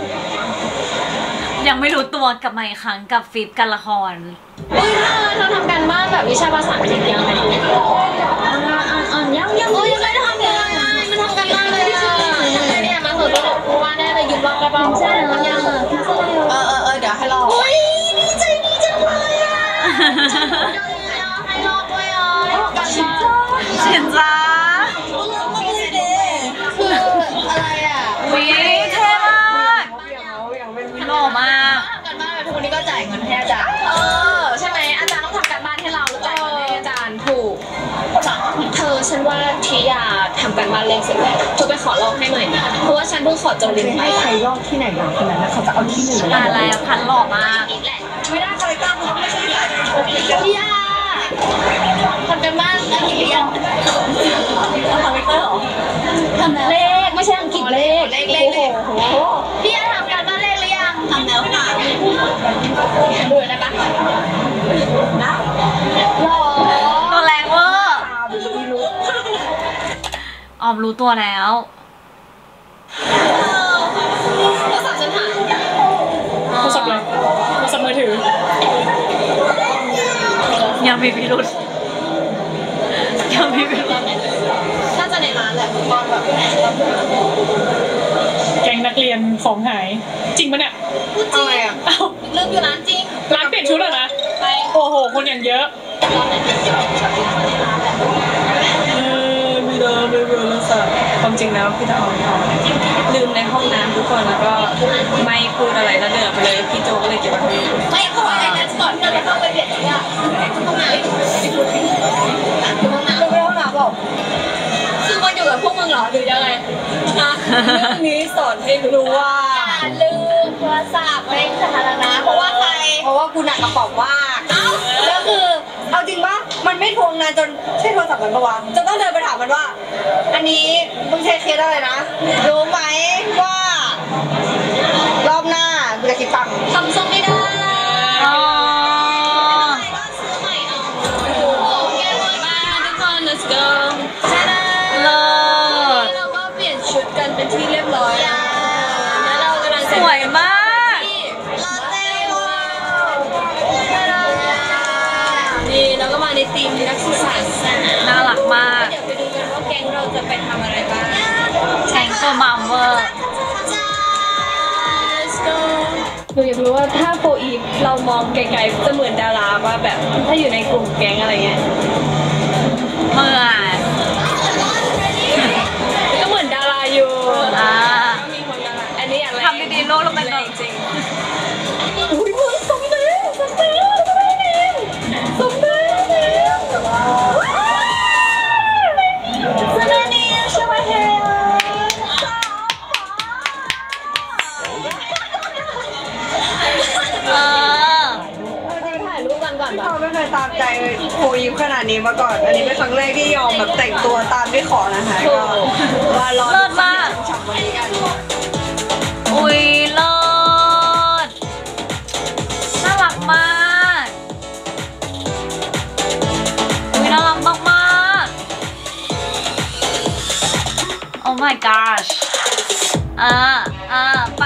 ยังไม่รู้ตัวกับมาอีกครั้งกับฟิปกันละครเธอทำการบ้านแบบวิชาภาษาอังกฤษยังไงยังไม่ได้ทำเลยมันทำกันบ้านเลยเนี่ยมาสุดแล้วบอกว่าได้เลยยืมบ้างกระเป๋าใช่ยังเดี๋ยวให้รอดีใจเลยอ่ะให้รอด้วยกันเชิญจ้าคืออะไรอ่ะวิเท่มากหล่อมากการบ้านแบบทุกคนนี้ก็จ่ายเงินให้อาจารย์ใช่ไหมอาจารย์ต้องทำการบ้านให้เราแล้วจ่ายเงินให้อาจารย์ถูกเธอฉันว่าทิยาทำการบ้านเล่นเสร็จแล้วเธอไปขอลอกให้หน่อยนะเพราะว่าฉันเพิ่งขอจนลืมไปใครลอกที่ไหนหรอคนนั้นเขาจะเอาที่หนึ่งอะไรพันหล่อมากไม่ได้คาแรคเตอร์เขาไม่ใช่ทิยาทำการบ้านอังกฤษหรือยังคาแรคเตอร์หรอทำเลขไม่ใช่อังกฤษเลขโอ้โหทิยาทำการบ้านเลขหรือยังทำแล้วค่ะดูได้ปะนะหล่อตัวแรงเวอร์ออมรู้ตัวแล้วโทรศัพท์ฉันหายโทรศัพท์อะไรโทรศัพท์มือถือยังมีพิรุธยังมีพิรุธน่าจะในร้านแหละตอนแบบแก๊งนักเรียนของหายจริงปะเนี่ยอะไรอ่ะลืมอยู่ร้านจริงร้านเปลี่ยนชุดเหรอนะโอ้โหคนอย่างเยอะไม่ได้ไม่เป็นไรสักความจริงแล้วพี่ตาออมลืมในห้องน้ำทุกคนแล้วก็ไม่พูดอะไรแล้วเดินไปเลยพี่โจก็เลยเก็บไว้ไม่เพราะว่าในนั้นก่อนเราต้องไปเปลี่ยนชุดอ่ะห้องน้ำบอกคือมาอยู่กับพวกมึงเหรอหรือยังไงเรื่องนี้สอนให้รู้ว่าลืมโทรศัพท์ในสาธารณะเพราะว่าใครเพราะว่ากูหนักกระเป๋าว่าแล้วคือเอาจริงปะมันไม่ทวงนานจนใช่โทรศัพท์มันปะวะจนต้องเดินไปถามมันว่าอันนี้มึงใช้เคสอะไรนะรู้ไหมว่ารอบหน้ากูจะคิดตังค์ทำส่งไม่ได้ let's go เราก็เปลี่ยนชุดกันเป็นที่เรียบร้อยแล้วเรากำลังสวยมากนี่เราก็มาในทีมนักศึกษาน่ารักมากเดี๋ยวไปดูกันว่าแก๊งเราจะไปทำอะไรบ้างแก๊งตัวมัมเวอร์หนูอยากรู้ว่าถ้าโฟอีฟเรามองไกลๆจะเหมือนดาราว่าแบบถ้าอยู่ในกลุ่มแก๊งอะไรเงี้ยเมื่อก็เหมือนดาราอยู่มีคนดาราอันนี้อะไรทำดีๆโลกเราเป็นจริงอุ้ยมึงสมเด็จสมเด็จใช่ไหมเฮียถ่ายรูปกันก่อนเราไม่เคยตามใจโฟอีฟขนาดนี้มาก่อนอันนี้เป็นครั้งแรกที่ยอมแบบแต่งตัวตามที่ขอนะคะก็มารอเลิศมากอุ้ยเลิศน่ารักมากอุ้ยน่ารักมากๆ Oh my gosh ไป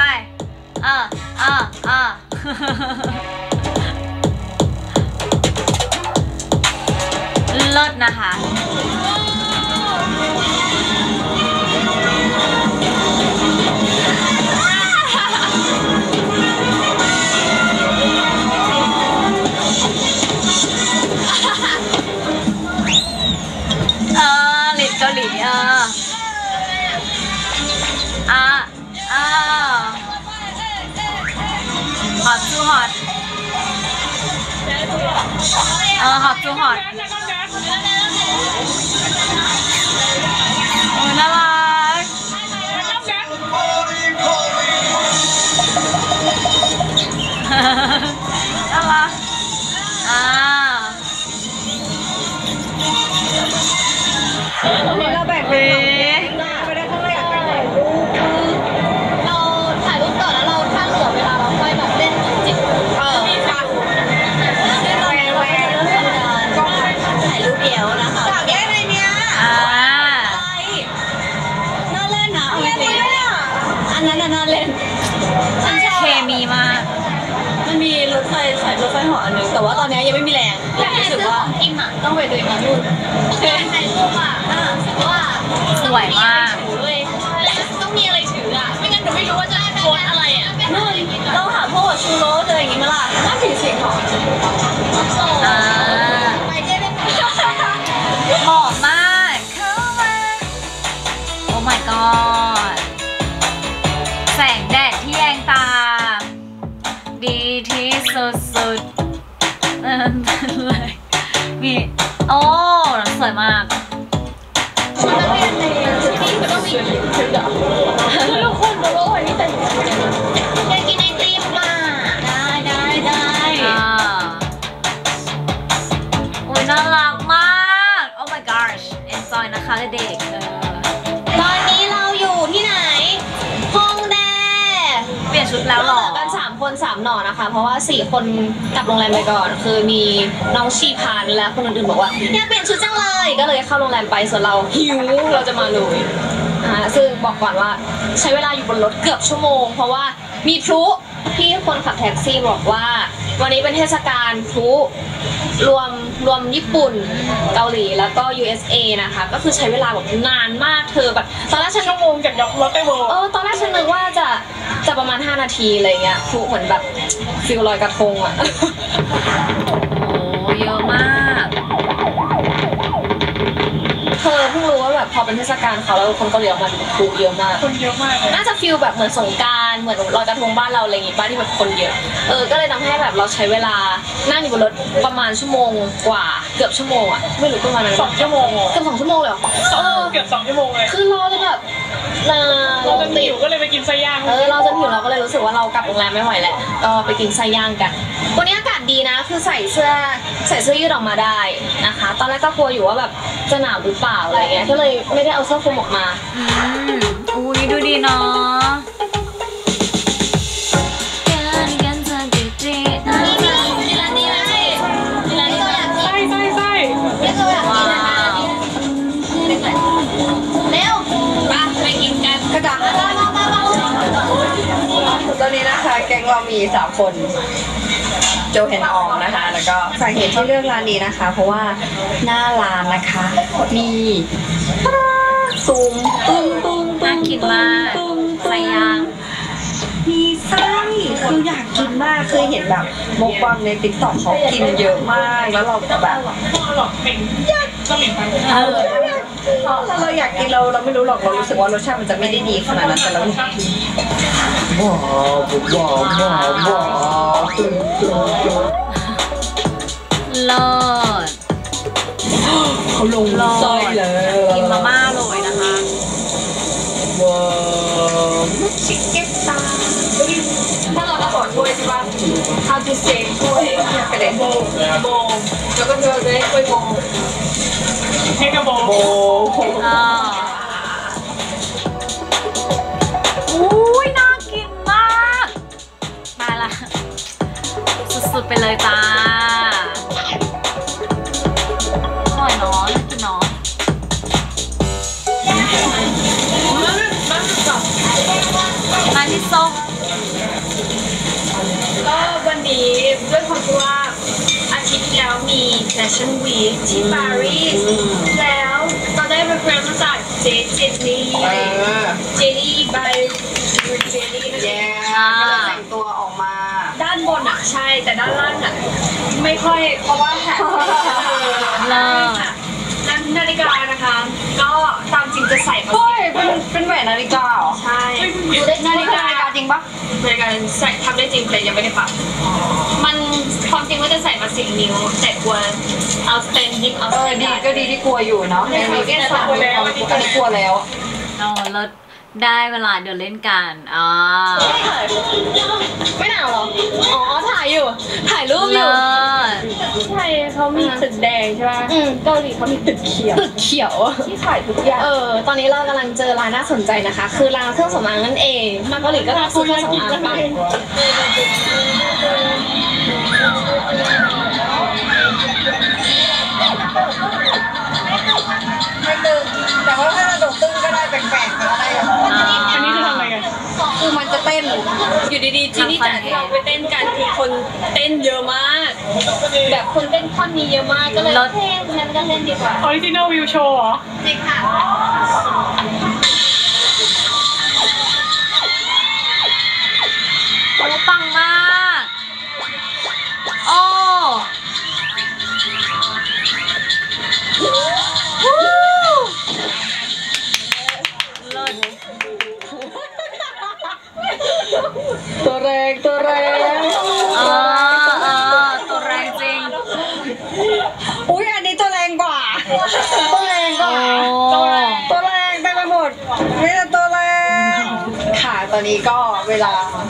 เลิศนะคะ hot too hot hot too hot โอ้ยน่ารักน่ารักเราแบ่งไปได้เท่าไหร่กันเลยเราถ่ายรูปก่อนแล้วเราถ้าเหลือเวลาเราค่อยแบบเล่นจิบมีค่ะก็ถ่ายรูปเดียวนะคะฉากแยกในเนี้ยน่าเล่นนะอันนั้นน่าเล่นฉันชอบเคมีมากมันมีรถไฟเหาะอันนึงแต่ว่าตอนนี้ยังไม่มีแรงรู้สึกว่าอิมอ่ะต้องไปดูมาดูถ่ายรูปอ่ะรู้สึกว่าสวยมากต้องมีอะไรถืออ่ะไม่งั้นหนูไม่รู้ว่าจะโพสอะไรอ่ะนู่นต้องหาพวกชูโรสอะไรอย่างงี้มาล่ะน่าถือสิ่งของไปเจ๊ได้ไหมหอมมากเข้ามาโอ้ my god แสงแดดที่แยงตา ดีที่สุดๆเลยมีโอ้สวยมากชุดนักเรียนในที่นี่มันต้องมีชุดเหรอทุกคนดูว่าวันนี้แต่งอยากกินไอติมมาได้โอ้ยน่ารักมาก โอ้ my gosh enjoy นะคะเด็กตอนนี้เราอยู่ที่ไหนห้องแดเปลี่ยนชุดแล้วหรอกัน3 คน3 หน่อนะคะ เพราะว่า4 คนกลับโรงแรมไปก่อน คือมีน้องชีพานและคนอื่นๆบอกว่าอยากเปลี่ยนชุดจังเลยก็เลยเข้าโรงแรมไปส่วนเราหิวเราจะมาลุยซึ่งบอกก่อนว่าใช้เวลาอยู่บนรถเกือบชั่วโมงเพราะว่ามีพลุพี่คนขับแท็กซี่บอกว่าวันนี้เป็นเทศกาลพลุรวมญี่ปุ่นเกาหลีแล้วก็ USA นะคะก็คือใช้เวลาแบบนานมากเธอแบบตอนแรกฉันชั่วโมงจากรถไปโบตอนแรกฉันนึกว่าจะประมาณ5 นาทีอะไรเงี้ยพลุเหมือนแบบฟิลลอยกระทงอ่ะโอ้เยอะมากเธอเพิ่งรู้ว่าแบบพอเป็นเทศกาลเขาแล้วคนเกาหลีออกมาดูพลุเยอะมากคนเยอะมากเลยน่าจะฟิลแบบเหมือนสงกรานต์เหมือนลอยกระทงบ้านเราอะไรอย่างงี้บ้านที่แบบคนเยอะก็เลยทำให้แบบเราใช้เวลานั่งอยู่บนรถประมาณชั่วโมงกว่าเกือบชั่วโมงอ่ะไม่รู้ประมาณนั้น 2 ชั่วโมงเกือบ2 ชั่วโมงเลยเหรอเกือบ2 ชั่วโมงเลยคือเราจะแบบเราจะหิวก็เลยไปกินไส้ย่างเราจะหิวเราก็เลยรู้สึกว่าเรากลับโรงแรมไม่ไหวแล้วก็ไปกินไส้ย่างกันวันนี้อากาศดีนะคือใส่เสื้อยืดออกมาได้นะคะตอนแรกก็กลัวอยู่ว่าแบบจะหนาวหรือเปล่าอะไรเงี้ยก็เลยไม่ได้เอาเสื้อคลุมออกมาอุ้ยดูดีเนาะตอนนี้นะคะแก๊งเรามี3 คนโจเฮนอองนะคะแล้วก็สาเหตุที่เลือกร้านนี้นะคะเพราะว่าหน้าร้านนะคะมีซูมน่ากินมากไส้ย่างมีไส้คืออยากกินมากเคยเห็นแบบมกบังในติ๊กต็อกเขากินเยอะมากแล้วเราก็แบบเราอยากกินเราไม่รู้หรอกเรารู้สึกว่ารสชาติมันจะไม่ได้ดีขนาดนั้นแต่เราเลิศเขาลงซอยเลยกินมาม่าเลยนะคะว้าวชิคเก้นตาถ้าเราขอถ้วยใช่ป่ะ How to say ถ้วยกระเด็นโบแล้วก็เธอจะได้ถ้วยโบให้กระโบอุ้ยน่ากินมากมาละสุดๆไปเลยจ้าอร่อยเนาะน่ากินเนาะร้านที่ส้มก็วันนี้ด้วยความที่ว่าอาทิตย์แล้วมีแฟชั่นวีคที่ปารีสแล้วเราได้เรียนมาจากเจนี่บายเจนี่นะคะก็เลยแต่งตัวออกมาด้านบนอ่ะใช่แต่ด้านล่างอ่ะไม่ค่อยเพราะว่าแถบนาฬิกานะคะก็ตามจริงจะใส่มาเป็นแหวนนาฬิกาเหรอใช่นาฬิกาจริงปะในการใส่ทำได้จริงแต่ยังไม่ได้ปรับมันความจริงว่าจะใส่มา10 นิ้วแต่กลัวเอาสเตนยิบเอาสเตนดีก็ดีที่กลัวอยู่เนาะอันนี้กลัวแล้วเราได้เวลาเดินเล่นกันไม่หนาวเหรออ๋อถ่ายอยู่ถ่ายรูปอยู่ไทยเขามีตึกแดงใช่ป่ะเกาหลีเขามีตึกเขียวที่ขายทุกอย่างตอนนี้เรากำลังเจอร้านน่าสนใจนะคะ คือร้านเครื่องสำอางนั่นเองมาเกาหลีก็ต้องซื้อเครื่องสำอางไปไม่ตึงแต่ว่าถ้าเราโดดตึงก็ได้แปลกๆอะไรแบบอันนี้คือทำอะไรกันคือมันจะเต้นอยู่ดีๆที่นี่จัดเราไปเต้นกันคือคนเต้นเยอะมากแบบคนเต้นท่อนนี้เยอะมากก็เลยเต้นงั้นก็เล่นดีกว่าออริจินอลวิวโชว์เหรอจริงค่ะโอ้ปังมากโอ้ตัวแรงตัวแรงตัวแรงจริงอุ้ยอันนี้ตัวแรงกว่าตัวแรงกว่าตัวแรงได้ไปหมดนี่ตัวแรงค่ะตอนนี้ก็เวลา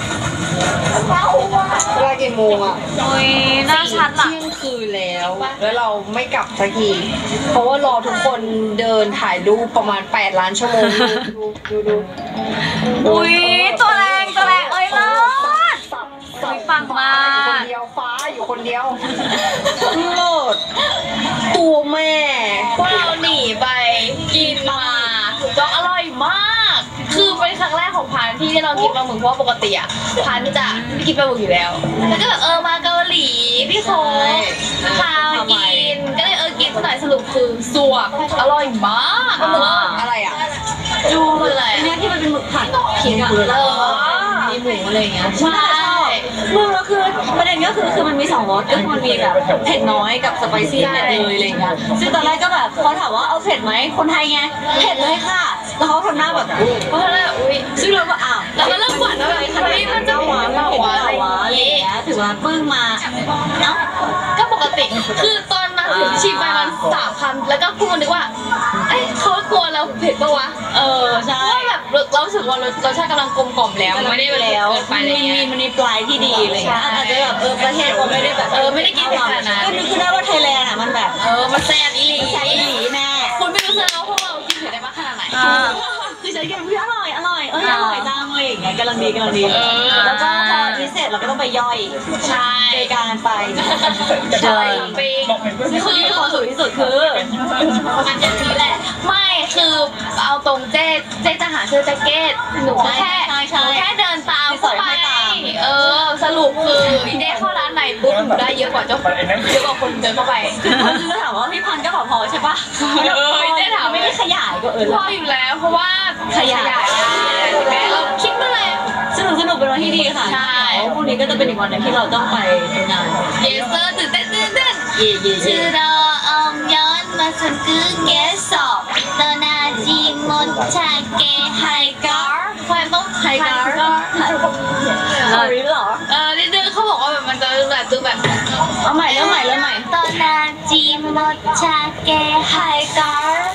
กี่โมงอ่ะโอ้ยน่าชัดล่ะเที่ยงคืนแล้วเราไม่กลับสักทีเพราะว่ารอทุกคนเดินถ่ายรูปประมาณ8 ล้านชั่วโมงดูอุ้ยตัวแรงเอ้ยเลิศปังมากคนเดียวฟ้าอยู่คนเดียวโลดตัวแม่พวกเราหนีไปกินมาก็อร่อยมาก คือเป็นครั้งแรกของพันที่เรากินปลาหมึกเพราะว่าปกติอ่ะพันจะไม่กินปลาหมึกอยู่แล้วแล้วก็แบบมาเกาหลีพี่โค้กพากินก็เลยกินสักหน่อยสรุปคือสวบอร่อยมากอะไรอ่ะจูอะไรเนี่ยที่มันเป็นหมึกผัดเคียงกับมีหมูอะไรอย่างเงี้ยใช่มึงแล้วคือประเด็นก็คือมันมี2 รสก็คือมันมีแบบเผ็ดน้อยกับสไปซี่เผ็ดเลยอะไรอย่างเงี้ยซึ่งตอนแรกก็แบบเขาถามว่าเอาเผ็ดไหมคนไทยไงเผ็ดเลยค่ะแล้วเขาทำหน้าแบบก็เลยซึ่งเราก็อ้าวแล้วมันเริ่มหวานแล้วแบบมันจะหวานอะไรอย่างเงี้ยถือว่าปึ้งมาเนาะก็ปกติคือตอนมาถึงชิมไปมัน3 คำแล้วก็พูดนึกว่าเขากลัวเราเผ็ดปะวะใช่เพราะว่าแบบเรารู้สึกว่ารสชาติกำลังกลมกล่อมแล้วไม่ได้แล้วไปอะไรเงี้ยมันมีปลายที่ดีเลยอาจจะแบบประเทศเขาไม่ได้แบบไม่ได้กินขนาดนั้นก็นึกขึ้นได้ว่าไทยแลนด์อ่ะมันแบบมันแซ่บอีหลีแน่คุณไม่รู้สึกว่าพวกเรากินเผ็ดได้มากขนาดไหนคือฉันกินอร่อยจังเลยอย่างเงี้ยกำลังดีแล้วก็พอพิเศษเราก็ต้องไปย่อยใช่โดยการไปเดินคือที่ความสุขที่สุดคือมันจะนี้แหละไม่คือเอาตรงเจ๊จะหาเสื้อแจ็คเก็ตหนูแค่เดินตามเข้าไปสรุปคือเจ๊เข้าร้านไหนปุ๊บหนูได้เยอะกว่าคนเดินเข้าไปคือถามว่าพี่พันก็พอใช่ปะเจ๊ถามไม่ได้ขยายก็พออยู่แล้วเพราะว่าขยายแม่เราคิดมาเลยสนุกเป็นวันที่ดีค่ะใช่พรุ่งนี้ก็จะเป็นอีกวันนึงที่เราต้องไปงานเยสเซอร์ตื่นเต้นชื่อเราย้อนมาสันคือเกสอบตอนนาจีมดชาเกไฮการ์ความต้องไฮการ์หรอนิดนึงเขาบอกว่าแบบมันจะแบบดูแบบเอาใหม่ตอนนาจีมดชาเกไฮการ์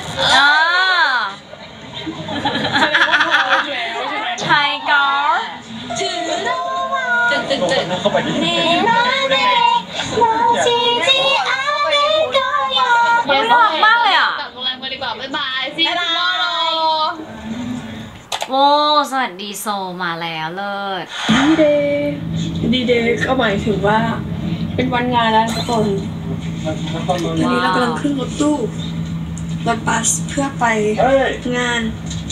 ไทยการ์ตึงนี่น่าเด็กจีอาเด็กก็ยอมน่ารักมากเลยอ่ะกลับโรงแรมกันดีกว่าบ๊ายบายซีบายโว้สวัสดีโซมาแล้วเลิศดีเดย์ก็หมายถึงว่าเป็นวันงานแล้วทุกคนวันนี้เรากำลังขึ้นรถตู้รถบัสเพื่อไปงาน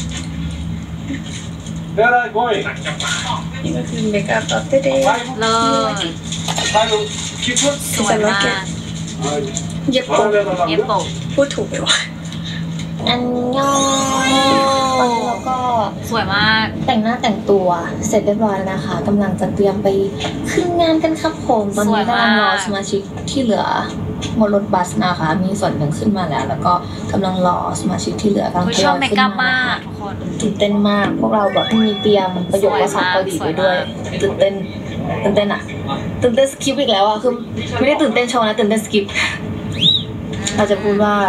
นี่ก็คือเมคอัพตัวเด็กเลิศสวยมากเย็บปกพูดถูกไหมวะอันยองแล้วก็สวยมากแต่งหน้าแต่งตัวเสร็จเรียบร้อยแล้วนะคะกำลังจะเตรียมไปขึ้นงานกันครับผมตอนนี้กำลังรอสมาชิกที่เหลือบนรถบัสนะคะมีส่วนหนึ่งขึ้นมาแล้วก็กำลังรอสมาชิกที่เหลือกำลังทชยออบ ยเมขึ้นคอัพมามากทุกคนตื่นเต้นมากพวกเราแบบมีเตรียมประโยคภาษาเกาหลีไปด้วยตื่นเต้นอ่ะตื่นเต้นสคริปต์อีกแล้วอ่ะคือไม่ได้ตื่นเต้นโชว์นะตื่นเต้นสคริปต์เราจะพูดว่า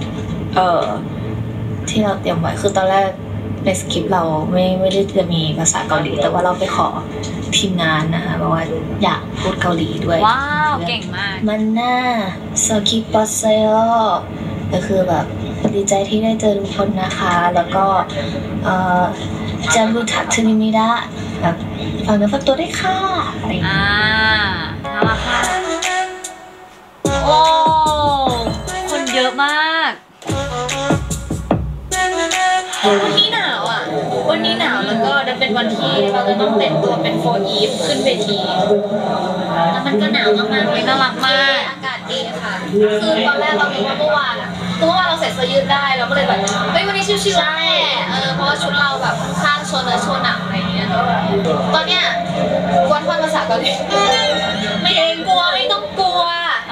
ที่เราเตรียมไว้คือตอนแรกในสคริปต์เราไม่ได้จะมีภาษาเกาหลีแต่ว่าเราไปขอทีมงานนะคะบอกว่าอยากพูดเกาหลีด้วยว้าวเก่งมากมันน่าสกิปปัสเซโอก็คือแบบดีใจที่ได้เจอทุกคนนะคะแล้วก็จำรูทักทนิมิดะแบบฟังเนื้อฟังตัวได้ค่ะอะไรอย่างเงี้ยน่ารักมากโอ้คนเยอะมากวันนี้หนาวอ่ะวันนี้หนาวแล้วก็จะเป็นวันที่เราจะต้องแต่งตัวเป็นโฟอีฟขึ้นเวทีแล้วมันก็หนาวมากๆเลยน่ารักมากอากาศดีค่ะคือตอนแรกเราคิดว่าเมื่อวานเราใส่เสื้อยืดได้เราก็เลยแบบเฮ้ยวันนี้ชิวๆใช่เพราะว่าชุดเราแบบค่อนข้างโชว์เนื้อโชว์หนังอะไรอย่างเงี้ยตอนเนี้ยกวนท่อนภาษาเกาหลีไม่กลัวไม่ต้องกลัว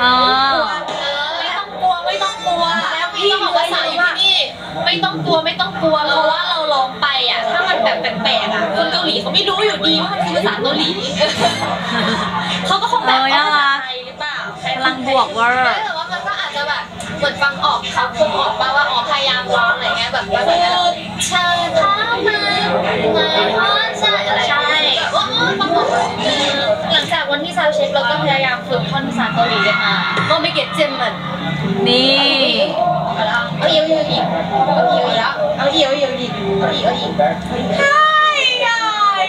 ไม่ต้องกลัวแล้วพี่ต้องบอกภาษาอยู่ที่นี่ไม่ต้องกลัวเพราะว่าเราร้องไปอ่ะถ้ามันแบบแปลกๆอ่ะคนเกาหลีเขาไม่รู้อยู่ดีว่ามันคือภาษาเกาหลีเขาก็คงแบบภาษาไทยหรือเปล่าพลังบวกเวอร์แต่ว่ามันก็อาจจะแบบเหมือนฟังออกเขาคงออกมาว่าพยายามร้องอะไรเงี้ยแบบพูดเชิญท้ามาใช่อะไรใช่ว่าฟังออกหลังจากวันที่ซาวเช็คเราก็พยายามฝึกท่อนภาษาเกาหลีกันมาก็ไม่เก็ตเจมมันนี่เอาอีกใช่ใหญ่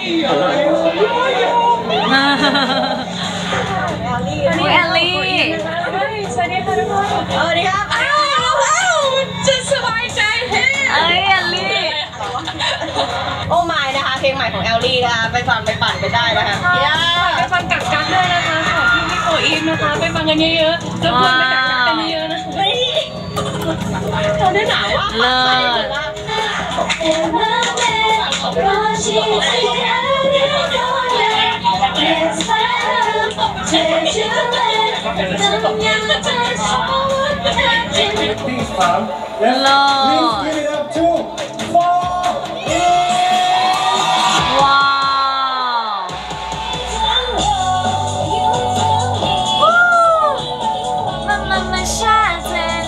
นี่แอลลี่สวัสดีค่ะทุกคนสวัสดีครับจะสบายใจแฮ่แอลลี่โอ้ไม่นะคะเพลงใหม่ของแอลลี่นะคะไปฟังไปปั่นไปได้นะคะไปฟังกักกันด้วยนะคะของพี่มิโกอีฟนะคะไปฟังกันเยอะๆแล้วควรไปกักกันเยอะๆนะคะเราได้หนาวว่าเลิศว้าวมันชาเจน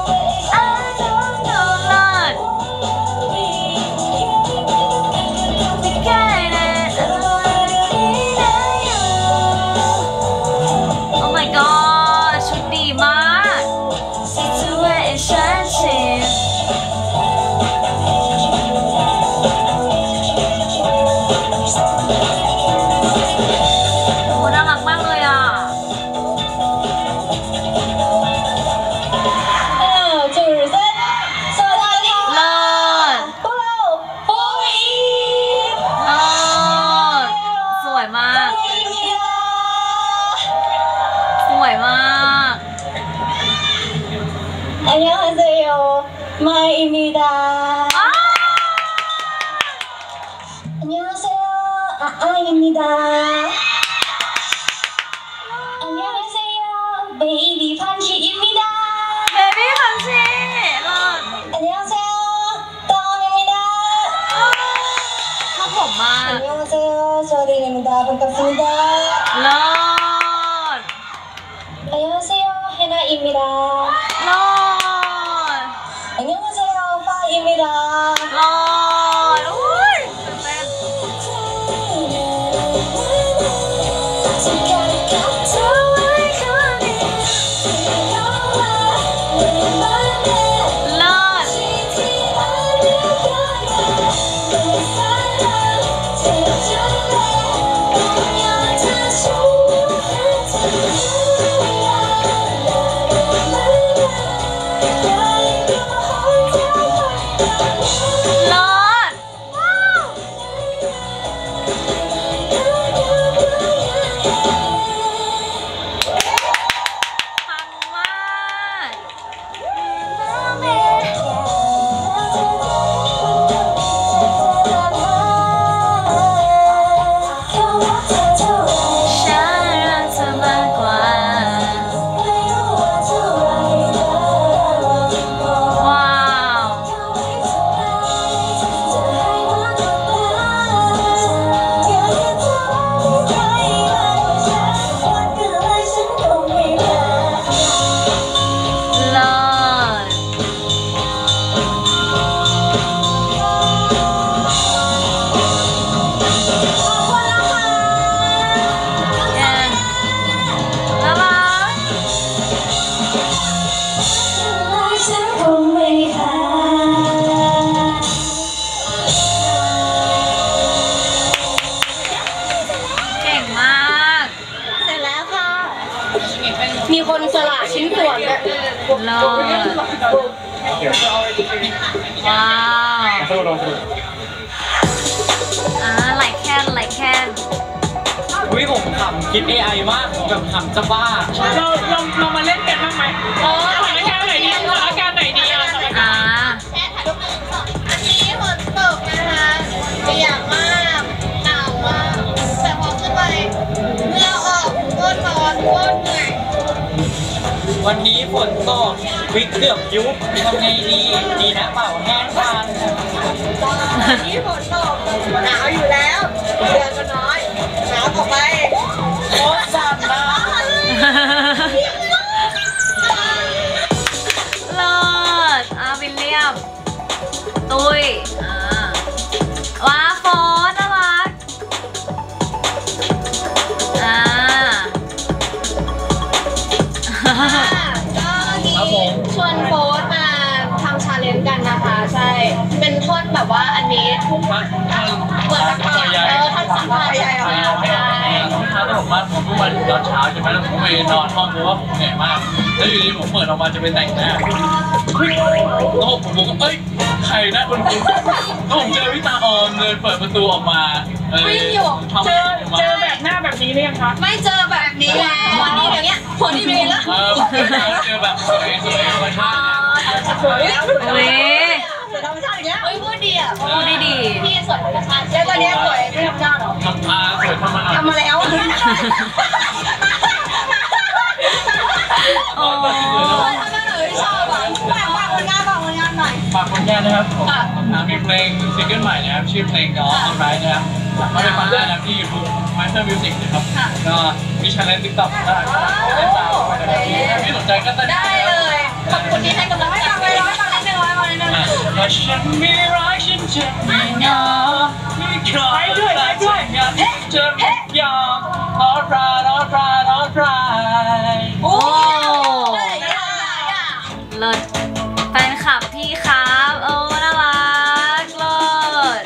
안녕하세요 마이입니다 안녕하세요 아아입니다 안녕하세요 베이비 판치입니다 베이비 판치 안녕하세요 떠원입니다 성공마 안녕하세요 저딘입니다 반갑습니다 안녕하세요 해나입니다 안녕하세요 파입니다 러 ว้าวสู้ลงสู้ไหลแคนไหลแคนอุ้ยผมขำคิด AI มากผมแบบขำจะบ้าเรามาเล่นกันบ้างไหมสถานการณ์ไหนดีสถานการณ์ไหนดีอ่ะอันนี้ฝนตกนะคะเปียกมากหนาวมากแต่พอขึ้นไปเมื่อออกก็ร้อนก็เหนื่อยวันนี้ฝนตกวิกเกือบยุบทำไงดีนะเป่าแห้งทันนี่ฝนตกหนาวอยู่แล้วเดือนก็น้อยหนาวต่อไปโคตรสั่นนะเลิศวิลเลียมตุ้ยว้าโฟนน่ารักก็นี้ชวนโฟสมาทำชาเลนจ์กันนะคะ ใช่ เป็นท่อนแบบว่าอันนี้เหมือนแบบท่อนสัมภาษณ์ใหญ่ๆใช่ถ้าผมว่าผมทุกวันตอนเช้าใช่ไหมแล้วผมไปนอนห้องเพราะว่าผมเหนื่อยมากแล้วอยู่ดีผมเปิดออกมาจะไปแต่งหน้าแล้วผมก็เอ้ยใครนะคุณแล้วผมเจอพี่ตาออมเดินเปิดประตูออกมาเจอแบบหน้าแบบนี้หรือยังคะไม่เจอแบบนี้แล้วคนนี้อย่างเงี้ยคนนี้เป็นแล้วเจอแบบสวยธรรมชาติเฮ้ยสวยธรรมชาติอย่างเงี้ยเฮ้ยพูดดีอ่ะพูดดีพี่สวยธรรมชาติแล้วตอนนี้สวยไม่ธรรมชาติหรอทำสวยธรรมชาติทำมาแล้วโอ้ทำไมหนูชอบอ่ะฝากผลงานหน่อยฝากผลงานนะครับผมมีเพลงซิงเกิลใหม่นะครับชื่อเพลงก็เอาไรนะครับมาไปฟังได้นะที่ YouTube Master Music นะครับก็มีช่อง TikTok ได้เล่นตามไปนะครับถ้าพี่สนใจก็ได้เลยขอบคุณที่ให้กำลังใจไปร้อยฟังนิดนึงว่าฉันไม่รักฉันจะไม่งอไม่ขอด้วยงั้นจะไม่ยอมโอ้เลิศแฟนคลับพี่ครับน่ารักเลิศ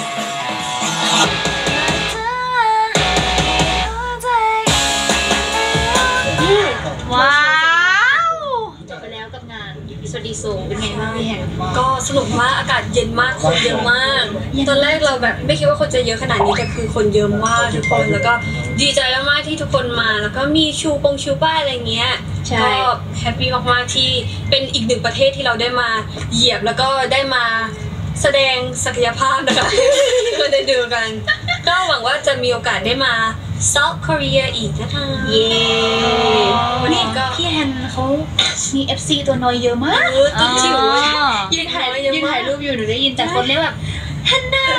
ว้าวจบไปแล้วกับงานสวัสดีโซเป็นไงบ้างพี่แฮนก็สนุกมากอากาศเย็นมากคนเยอะมากตอนแรกเราแบบไม่คิดว่าคนจะเยอะขนาดนี้แต่คือคนเยอะมากทุกคนแล้วก็ดีใจมากๆที่ทุกคนมาแล้วก็มีชูป้ายอะไรเงี้ยก็แฮปปี้มากๆที่เป็นอีกหนึ่งประเทศที่เราได้มาเหยียบแล้วก็ได้มาแสดงศักยภาพนะคะก็ได้ดูกันก็หวังว่าจะมีโอกาสได้มา South Korea อีกนะคะเย้วันนี้ก็พี่แฮนเขามี FC ตัวน้อยเยอะมากตัวจิ๋วยืนถ่ายรูปอยู่หนูได้ยินแต่คนเรียกแบบฮันน่า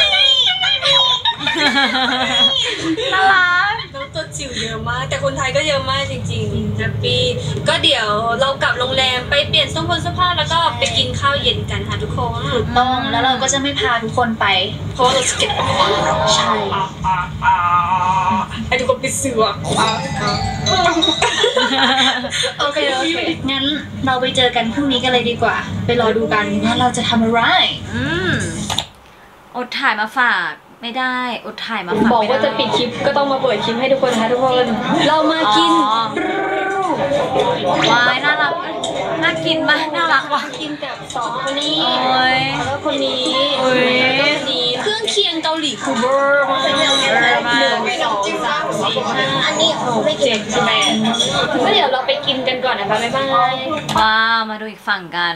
น่ารักน้องตัวจิ๋วเยอะมากแต่คนไทยก็เยอะมากจริงๆแฮปปี้ก็เดี๋ยวเรากลับโรงแรมไปเปลี่ยนเสื้อผ้าแล้วก็ไปกินข้าวเย็นกันค่ะทุกคนถูกต้องแล้วเราก็จะไม่พาทุกคนไปเพราะว่าเราจะเก็บใช่ให้ทุกคนไปเสือกโอเคงั้นเราไปเจอกันพรุ่งนี้กันเลยดีกว่าไปรอดูกันว่าเราจะทำอะไรอดถ่ายมาฝากไม่ได้อดถ่ายมาฝากบอกว่าจะปิดคลิปก็ต้องมาเปิดคลิปให้ทุกคนนะคะทุกคนเรามากินวายน่ารักน่ากินมากน่ารักว่ะกินกับสองคนนี้แล้วก็คนนี้แล้วก็คนนี้เครื่องเคียงเกาหลีคือเบอร์มาก1 2 3 4 5อันนี้ไม่เจ็บใช่ไหมก็เดี๋ยวเราไปกินกันก่อนนะคะบ๊ายบายมาดูอีกฝั่งกัน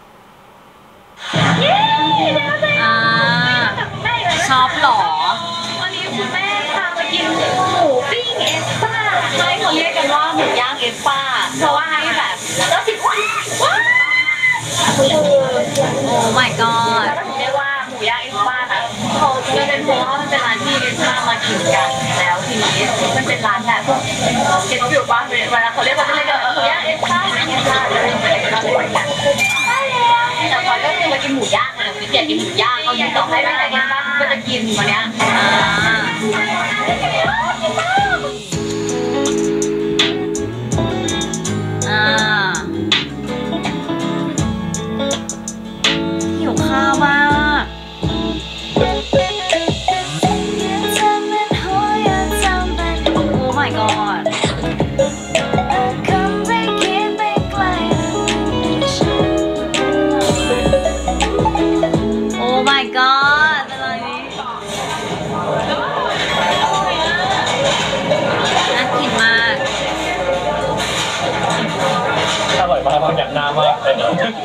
ชอบหรอวันนี้คุณแม่พามากินหมูปิ้งเอสป้าใช่เขาเรียกกันว่าหมูย่างเอสป้าเพราะว่าให้แบบแล้วสิว้าวโอ้ my god เรียกว่าหมูย่างเอสป้านะเขาจะเป็นเพราะว่ามันเป็นร้านที่เอสป้ามากินกันแล้วทีนี้มันเป็นร้านแบบเก็ตฟิวบ้านเลยเวลาเขาเรียกว่าอะไรกันหมูย่างเอสป้าเราเลยเหมือนกันแต่พอก็คือมากินหมูย่างเลยอยากกินหมูย่างเขาอยู่ต่อให้ไม่ได้กินบ้างก็จะกินวันนี้หิวข้าวมากโอ้ my god my god เป็นอะไรนี้น่ากินมากอร่อยมากบางอย่างหน้ามากเลย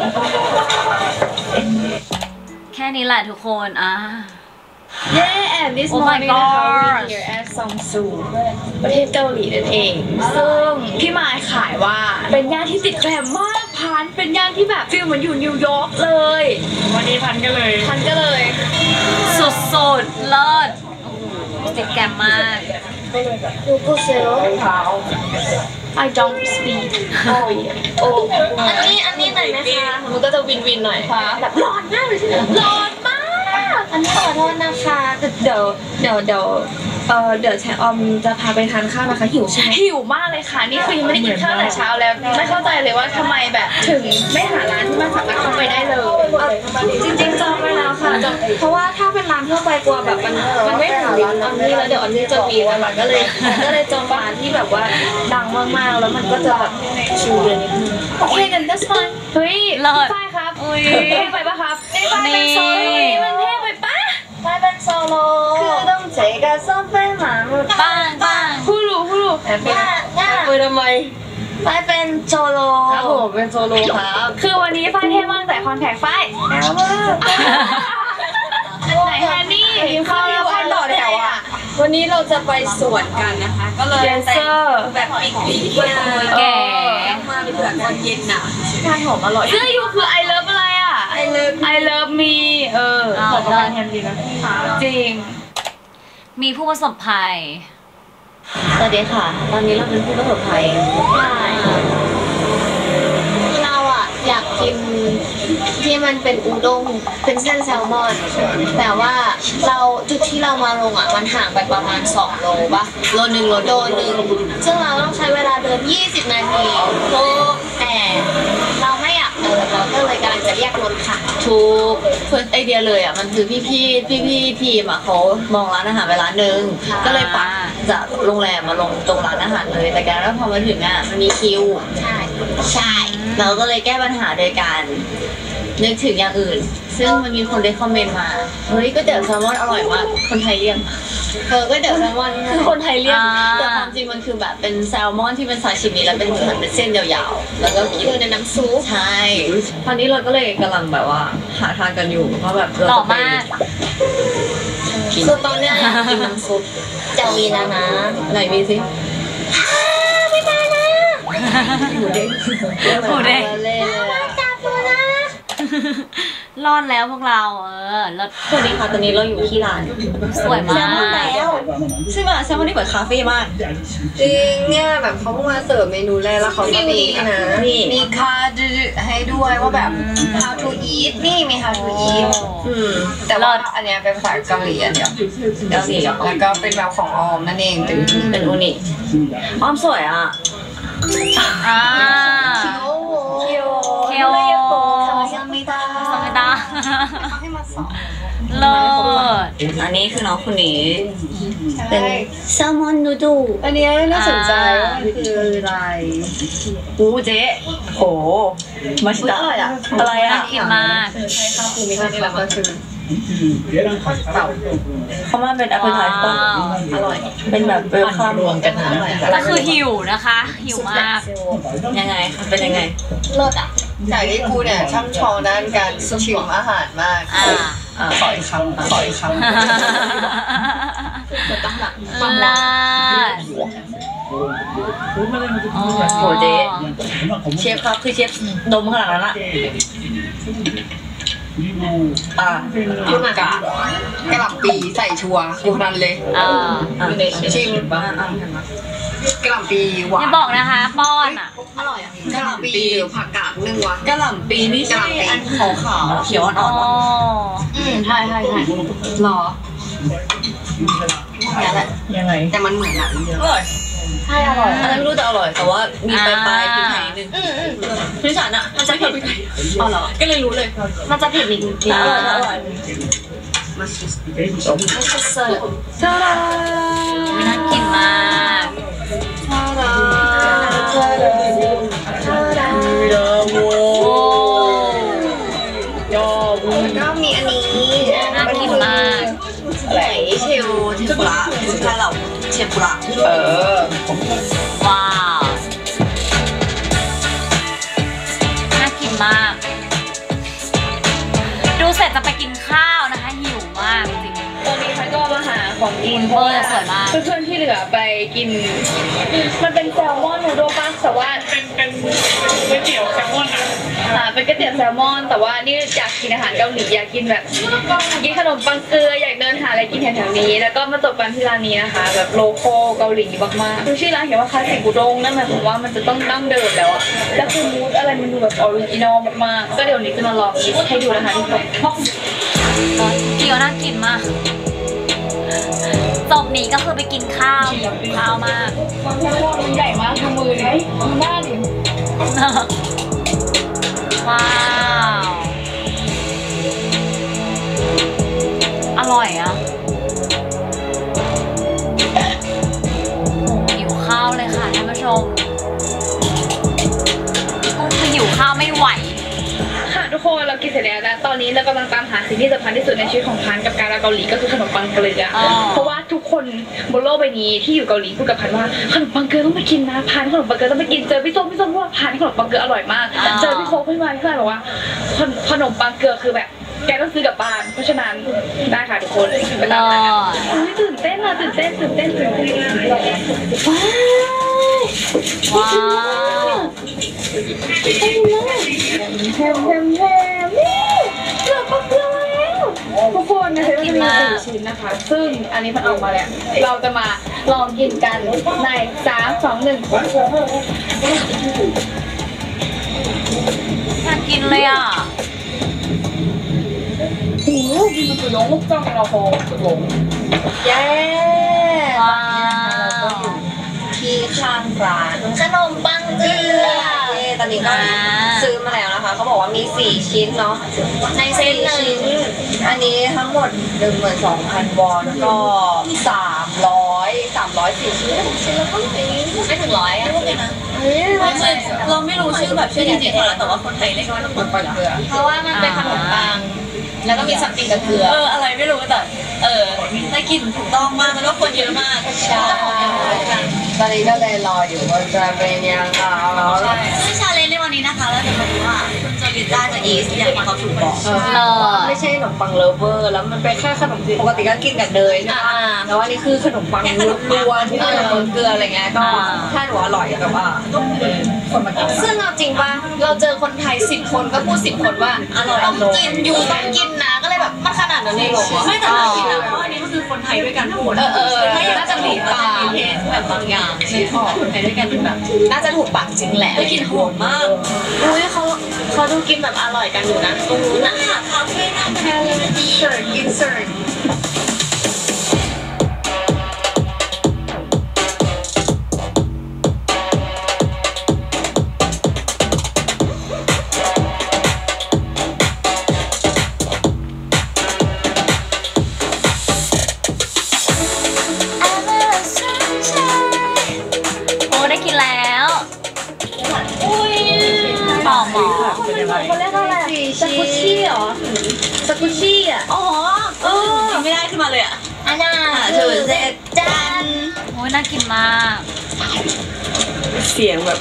แค่นี้แหละทุกคน and this Oh my morning นะคะ gosh we here at Seongsu ประเทศเกาหลีนั่นเอง ซึ่งพี่มายขายว่าเป็นย่านที่ติดแกรมมากพันเป็นย่านที่แบบฟีลเหมือนอยู่นิวยอร์กเลยวันนี้พันก็เลยสุดๆเลิศติดแกรมมากดูโกเซล I don't speak Korean โอ้อันนี้หน่อยไหมคะมันก็จะวินหน่อยค่ะแบบร้อนมากเลยใช่ไหมร้อนมากอันนี้ขอโทษนะคะเดี๋ยวแชร์ออมจะพาไปทานข้าวนะคะหิวใช่ไหมหิวมากเลยค่ะนี่คือยังไม่ได้กินข้าวแต่เช้าแล้วไม่เข้าใจเลยว่าทำไมแบบถึงไม่หาร้านที่มันสามารถเข้าไปได้เลยจริงๆจองไว้แล้วค่ะเพราะว่าถ้าเป็นร้านทั่วไปกลัวแบบมันไม่ถึงร้านออมนี่แล้วเดี๋ยวออมนี่จะมีนะคะก็เลยจองร้านที่แบบว่าดังมากๆแล้วมันก็จะแบบชิลเลยนิดนึงโอเคกัน that's fine เฮ้ยเลิศฝ้ายครับอุ้ยเท่ไปปะครับฝ้ายเป็นโซโล่มันเท่ไปปะฝ้ายเป็นโซโล่คือต้องเจกับซอฟเป็นหมาปังปังผู้รู้ไปทำไมฝ้ายเป็นโซโล่ครับผมเป็นโซโล่ครับคือวันนี้ฝ้ายเท่มากแต่คอนแทคฝ้ายแล้วมากไหนแฮนนี่เข้าแล้วฝ้ายต่อแถวอ่ะวันนี้เราจะไปสวนกันนะคะก็เลยแต่งแบบปีกๆแก่มาเป็นแบบตอนเย็นน่ะทานหอมอร่อยเสื้อยูคือ I love อะไรอ่ะ I love me ขอบคุณแฮนดีนะจริงมีผู้ประสบภัยสวัสดีค่ะตอนนี้เราเป็นผู้ประสบภัยเราอ่ะอยากกินที่มันเป็นอุด้งเป็นเส้นแซลมอนแต่ว่าจุดที่เรามาลงอ่ะมันห่างไปประมาณ2 โลป่ะโลนึงซึ่งเราต้องใช้เวลาเดิน20 นาทีแต่เราไม่อยากเดินเราก็เลยกำลังจะเรียกรถค่ะทุกเฟิร์สไอเดียเลยอ่ะมันคือพี่ทีมอ่ะเขามองร้านอาหารไปร้านนึงก็เลยปักจากโรงแรมมาลงตรงร้านอาหารเลยแต่การว่าพอมาถึงอ่ะมันมีคิวใช่เราก็เลยแก้ปัญหาโดยการนึกถึงอย่างอื่นซึ่งมันมีคนได้คอมเมนต์มาเฮ้ยก๋วยเตี๋ยวแซลมอนอร่อยมากคนไทยเรียกก๋วยเตี๋ยวแซลมอนคือคนไทยเรียกแต่ความจริงมันคือแบบเป็นแซลมอนที่เป็นซาชิมิแล้วเป็นเหมือนเป็นเส้นยาวๆแล้วก็อยู่ในน้ำซุปใช่ตอนนี้เราก็เลยกำลังแบบว่าหาทางกันอยู่เพราะแบบเราจะไปคือตอนเนี้ยอยากกินน้ำซุปจะมีแล้วนะไหนมีสิไม่ได้นะหมูเด้งรอดแล้วพวกเรารอดสวัสดีค่ะตอนนี้เราอยู่ที่ร้านสวยมากแล้วใช่ไหมแซลมอนนี่เหมือนคาเฟ่มากจริงเนี่ยแบบเขาเพิ่งมาเสิร์ฟเมนูแรกแล้วเขาก็มีนะมีคาร์ดให้ด้วยว่าแบบ how to eat นี่มี how to eat แต่ว่าอันเนี้ยเป็นภาษาเกาหลีอันเดียวแล้วก็เป็นแบบของออมนั่นเองเป็นอูนิออมสวยอ่ะเคียวสมิตาเลิศอันนี้คือน้องคนนี้เป็นแซลมอนนูดูอันนี้น่าสนใจว่ามันคืออะไรเจ๊โหมาชิตะอะไรอ่ะกินมากใช่ค่ะคือมีแค่นี้แหละมันคือเขามาเป็น appetizer อร่อยเป็นแบบเวลคัมรวมกันอร่อยก็คือหิวนะคะหิวมากยังไงเป็นยังไงรสอ่ะจากที่กูเนี่ยช่ำชองด้านการชิมอาหารมากขออีกคำต้องหลังความลาโหเจ๊เชฟครับคือเชฟดมขนาดนั้นละพูดมากะกระหล่ำปีใส่ชัวกูนันเลยชิมกระหล่ำปีหวานอย่าบอกนะคะป้อนอ่ะอร่อยกระหล่ำปีหรือผักกาดนึ่งวะกระหล่ำปีนี่ใช่อันขาวเขียวอ่อนใช่หรอยังไงแต่มันเหมือนอ่ะอร่อยใช่อร่อยอันนั้นไม่รู้แต่อร่อยแต่ว่ามีปลายพริกไทยนึงพี่ฉันอ่ะมันจะเผ็ดอ๋อเหรอก็เลยรู้เลยมันจะเผ็ดนิดนึงอร่อยมันจะเสิร์ฟจ้าไม่น่ากินมากก็มีอันนี้เชลเทมปุระถ้าเราเทมปุระว้าวน่ากินมากดูเสร็จจะไปกินข้าวนะคะหิวมากจริงตอนนี้พันก็มาหาของกินสวยมากเพื่อนๆที่เหลือไปกินมันเป็นแซลมอนนูโดปัสแต่ว่าเป็นก๋วยเตี๋ยวแซลมอนอ่ะเป็นก๋วยเตี๋ยวแซลมอนแต่ว่านี่อยากกินอาหารเกาหลีอยากกินแบบกินขนมปังเกลืออยากเดินหาอะไรกินแถวๆนี้แล้วก็มาจบกันที่ร้านนี้นะคะแบบโลคอลเกาหลีมากๆคือชื่อร้านเขียนว่าคลาสสิกอุด้งนั่นหมายความว่ามันจะต้องดั้งเดิมแล้วอะแล้วคือมูดอะไรมันดูแบบออริจินอลมากๆก็เดี๋ยวนี้จะมาลองกินให้ดูนะคะทุกคนเกี๊ยวน่ากินมากจบนี้ก็คือไปกินข้าวหิวข้าวมากมันใหญ่มากดูมือดิดูหน้าดิว้าวอร่อยอะหิวข้าวเลยค่ะท่านผู้ชมคือหิวข้าวไม่ไหวค่ะทุกคนเรากินเสร็จแล้วนะตอนนี้เรากำลังตามหาสิ่งที่สำคัญที่สุดในชีวิตของพันกับการเกาหลีก็คือขนมปังเกลือเพราะว่าทุกคนบนโลกใบนี้ที่อยู่เกาหลีพูดกับพันว่าขนมปังเกลือต้องไปกินนะพันขนมปังเกลือต้องไปกินเจอพี่ส้มว่าพันขนมปังเกลืออร่อยมากเจอพี่โค้กพี่มาพี่บอกว่าขนมปังเกลือคือแบบแกต้องซื้อกลับบ้านเพราะฉะนั้นได้ค่ะทุกคนไปตามหากันตื่นเต้นว้าวแฮมเกือบปังเกลือแล้วทุกคนนะคะจะมี4ชิ้นนะคะซึ่งอันนี้มันออกมาแล้วเราจะมาลองกินกันใน3, 2, 1 อยากกินเลยอ่ะ 오, 영업장이라서 예. ว้าวที่ข้างร้านขนมปังเกลือตอนนี้ก็ซื้อมาแล้วนะคะเขาบอกว่ามี4ชิ้นเนาะในเซตชิ้นอันนี้ทั้งหมด 12,000 วอนก็300 4ชิ้นแล้วก็ไม่ถึง100อ่ะเราไม่รู้ชื่อแบบชื่อจริงๆแล้วแต่ว่าคนไทยเรียกว่าขนมปังเกลือเพราะว่ามันเป็นขนมปังแล้วก็มีซัมติงกับเกลืออะไรไม่รู้แต่ได้กลิ่นถูกต้องมากแล้วก็คนเยอะมากใช่ตอนนี้ก็เลยรออยู่ว่าจะเป็นยังไงใช่ซึ่งชาเลนจ์ในวันนี้นะคะเราจะมาดูว่าคุณจอริต้าจะอีสอย่างที่เขาถูกบอกไม่ใช่ขนมปังเลฟเวอร์แล้วมันเป็นแค่ขนมปกติก็กินกับเนยใช่ไหมแต่ว่านี่คือขนมปังล้วนที่เป็นเกลืออะไรเงี้ยก็ถ้าหนูอร่อยแต่ว่าคนมากินซึ่งเอาจริงป่ะเราเจอคนไทย10 คนก็พูด10 คนว่าอร่อยต้องกินอยู่ต้องกินนะก็เลยแบบมันขนาดนั้นเลยหรอไม่แต่เรากินนะเพราะอันนี้มันคือคนไทยด้วยกันทั้งหมดถ้าน่าจะถูกปากแบบบางอย่างใช่คนไทยด้วยกันเป็นแบบน่าจะถูกปากจริงแหละแล้วกินหอมมากอุ้ยเขาดูกินแบบอร่อยกันอยู่นะตรงนู้นน่ะคาเฟ่น่าจะดีเสิร์ฟอินเสิร์ฟคนแรกอะไรสกุชี่เหรอสกุชี่อ่ะอ๋อกินไม่ได้ขึ้นมาเลยอ่ะอันน่ะถือเสร็จจานโอ้ยน่ากินมากเสียงแบบ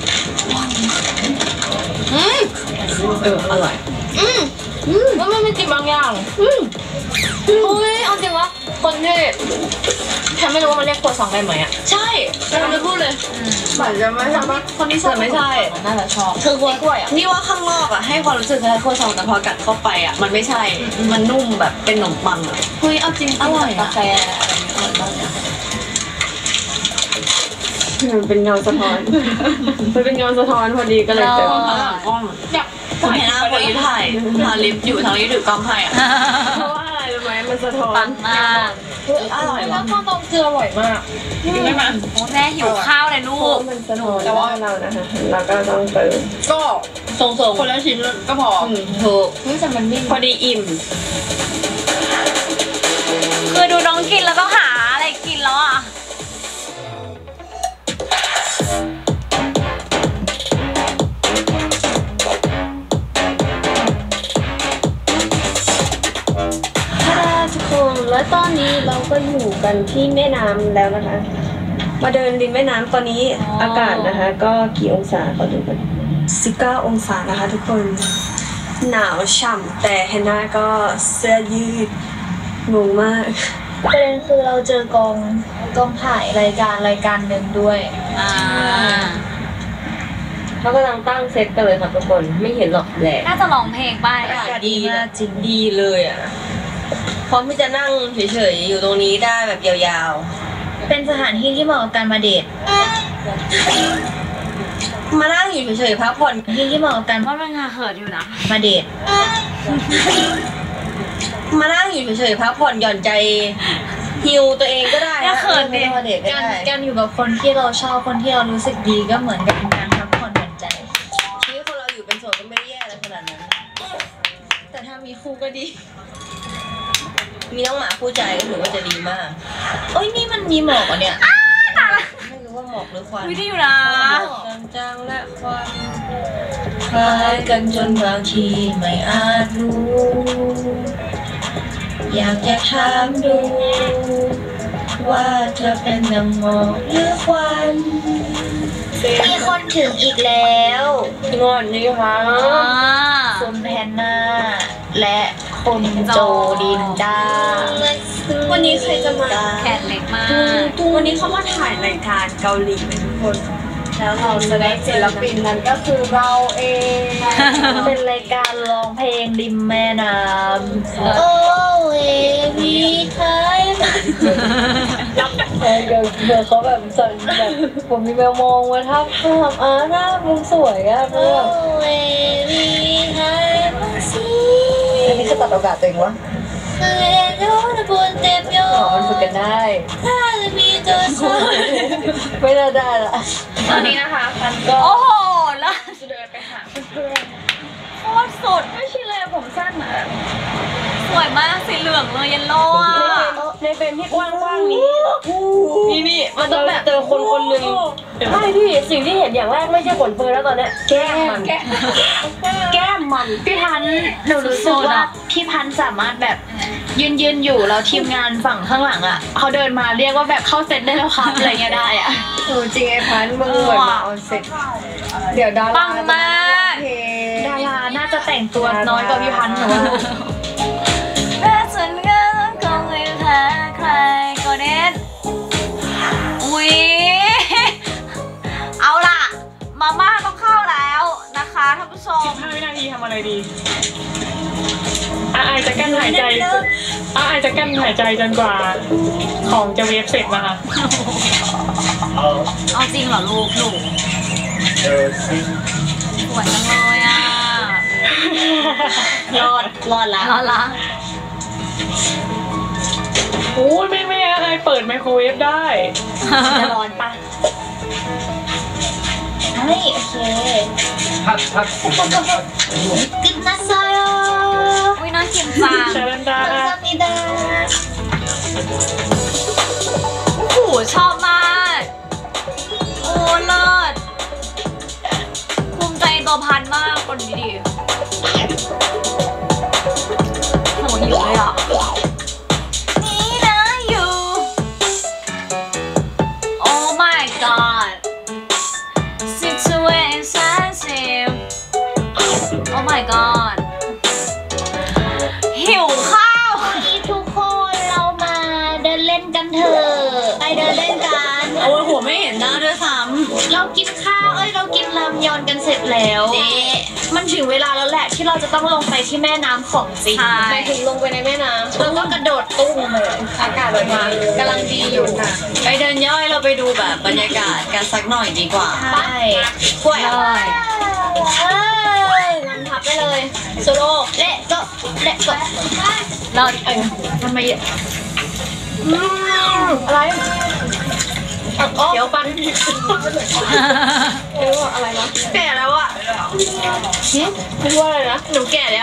อร่อยว่ามันมีกลิ่นบางอย่างโอ้ยเอาจริงวะคนที่ฉันไม่รู้ว่ามันเรียกครัวซองได้ไหมอ่ะใช่เราไม่พูดเลยเหมือนจะไม่ใช่ปะคนที่ชอบไม่ใช่น่าจะชอบคือกล้วยอ่ะนี่ว่าข้างนอกอ่ะให้ความรู้สึกคล้ายๆครัวซองแต่พอกัดเข้าไปอ่ะมันไม่ใช่มันนุ่มแบบเป็นขนมปังอ่ะเฮ้ยเอาจริงอร่อยกาแฟอะไรอย่างเงี้ยอร่อยมากมันเป็นเงาสะท้อนมันเป็นเงาสะท้อนพอดีก็เลยเจออยากเห็นหน้าพออีถ่ายทาลิปอยู่ทางนี้ถือกล้องให้อ่ะเพราะว่าอะไรรู้ไหมมันสะท้อนปังมากอร่อยแล้วข้าวต้มเกลืออร่อยมากได้ไหมโอ้แม่หิวข้าวเลยลูกมันสะท้อนแต่ว่าเรานะคะเราก็ต้องเติมก็ทรงๆคนละชิ้นก็พอถูกแต่มันนิ่มพอดีอิ่มคือดูน้องกินแล้วต้องหาอะไรกินแล้วอ่ะทุกคนและตอนนี้เราก็อยู่กันที่แม่น้ำแล้วนะคะ มาเดินริมแม่น้ำตอนนี้อากาศนะคะ ก็กี่องศาขอดูกัน19 องศานะคะทุกคนหนาวฉ่ำแต่แฮนนาก็เสื้อยืดงงมากประเด็นคือเราเจอกองถ่ายรายการหนึ่งด้วยเขากำลังตั้งเซตกันเลยค่ะทุกคนไม่เห็นหรอกแหละน่าจะร้องเพลงป้ายอากาศดีมากจริงดีเลยอ่ะพร้อมที่จะนั่งเฉยๆอยู่ตรงนี้ได้แบบยาวๆเป็นสถานที่ที่เหมาะกับการมาเดทมานั่งอยู่เฉยๆพักผ่อนที่เหมาะกับการว่ามันเขินอยู่นะมาเดทมานั่งอยู่เฉยๆพักผ่อนหย่อนใจฮิวตัวเองก็ได้อย่าเขินดิไม่ต้องมาเดทก็การได้การอยู่กับคนที่เราชอบคนที่เรารู้สึกดีก็เหมือนกับเป็นการพักผ่อนหย่อนใจชีวิตคนเราอยู่เป็นโสดก็ไม่ได้แย่อะไรขนาดนั้น แต่ถ้ามีคู่ก็ดี มีน้องหมาคู่ใจก็ถือว่าจะดีมากโอ้ยนี่มันมีหมอกอ่ะเนี่ยไม่รู้ว่าหมอกหรือควันวิธีอยู่นะจางๆและควันคล้ายกันจนบางทีไม่อาจรู้ อยากจะถามดู ว่าเธอเป็นน้ำหมอกหรือควันมีคนถึงอีกแล้วงอนนี่ค่ะคุณแพนนาและคุณโจดินดาวันนี้ใครจะมาแขนเล็กมากวันนี้เขามาถ่ายรายการเกาหลีเป็นทุกคน แล้วเราจะได้ศิลปินนั้นก็คือเราเองเป็นรายการร้องเพลงริมแม่น้ำโอ้เอวีไทยเดี๋ยวเขาแบบสนแบบผมมีแมวมองว่าถ้าหน้ามึงสวยอะเพื่อนเอวีไทยซีอันนี้จะตัดโอกาสตัวเองวะเรียนรู้นะบนเต็มโยมันฝึกกันได้ถ้าจะมีตัวช่วยไม่น่าได้ละตอนนี้นะคะพันก็โอ้โห แล้วจะเดินไปหาเพื่อนโคตรสุดๆไม่ชินเลยผมสั้นอ่ะสวยมากสีเหลืองเลยเยลโล่อะในเฟรมที่กว้างๆนี้นี่มันต้องแบบเจอคนคนหนึ่งใช่พี่สิ่งที่เห็นอย่างแรกไม่ใช่ขนเฟิร์นแล้วตอนเนี้ยแก้มมันแก้มมันพี่พันธุ์หนูรู้สึกว่าพี่พันธุ์สามารถแบบยืนอยู่แล้วทีมงานฝั่งข้างหลังอ่ะเขาเดินมาเรียกว่าแบบเข้าเซตได้แล้วครับอะไรเงี้ยได้อ่ะจริงไอ้พันมึงเหมือนมาออนเซ็ตเดี๋ยวดาราปังมากดาราน่าจะแต่งตัวน้อยกว่าพี่พันธุ์หนูว่าและฉันก็คงไม่แพ้ใครก็เด็ดอุ๊ย เอาล่ะ มาม่าต้องเข้าแล้วนะคะท่านผู้ชม 15 วินาทีทำอะไรดีอายจะกั้นหายใจอายจะกั้นหายใจจนกว่าของจะเวฟเสร็จนะคะเอาจริงเหรอลูกหนูสวยจังเลยอ่ะรอดละรอละโอ้ยไม่อายเปิดไมโครเวฟได้จะร้อนปะเฮ้ยโอเคกินนะซอยอุ๊ยน่ากินจังเชิญดาซามิดาโอ้โหชอบมาก โอ้เลิศภูมิใจในตัวพันมากคนนี้ดิโหหิวเลยอ่ะ นี่นะอยู่ Oh my god situation Oh my god หิวข้าวนี่ทุกคนเรามาเดินเล่นกันเถอะไปเดินเล่นกันโอ้ยหัวไม่เห็นหน้าด้วยซ้เรากินข้าวเรากินรามยอนกันเสร็จแล้วมันถึงเวลาแล้วแหละที่เราจะต้องลงไปที่แม่น้ำของจริงใช่ไปถึงลงไปในแม่น้ำแล้วก็กระโดดตุ้มเลยอากาศแบบมากำลังดีอยู่นะำไปเดินย่อยเราไปดูแบบบรรยากาศกันสักหน่อยดีกว่าใช่กล้วยงั้นทับไปเลยโซโล่เละก็เราทำไมอะไรเดี๋ยวปันเรียกว่าอะไรวะแก่แล้วอ่ะเรียกว่าอะไรนะหนูแก่แล้ว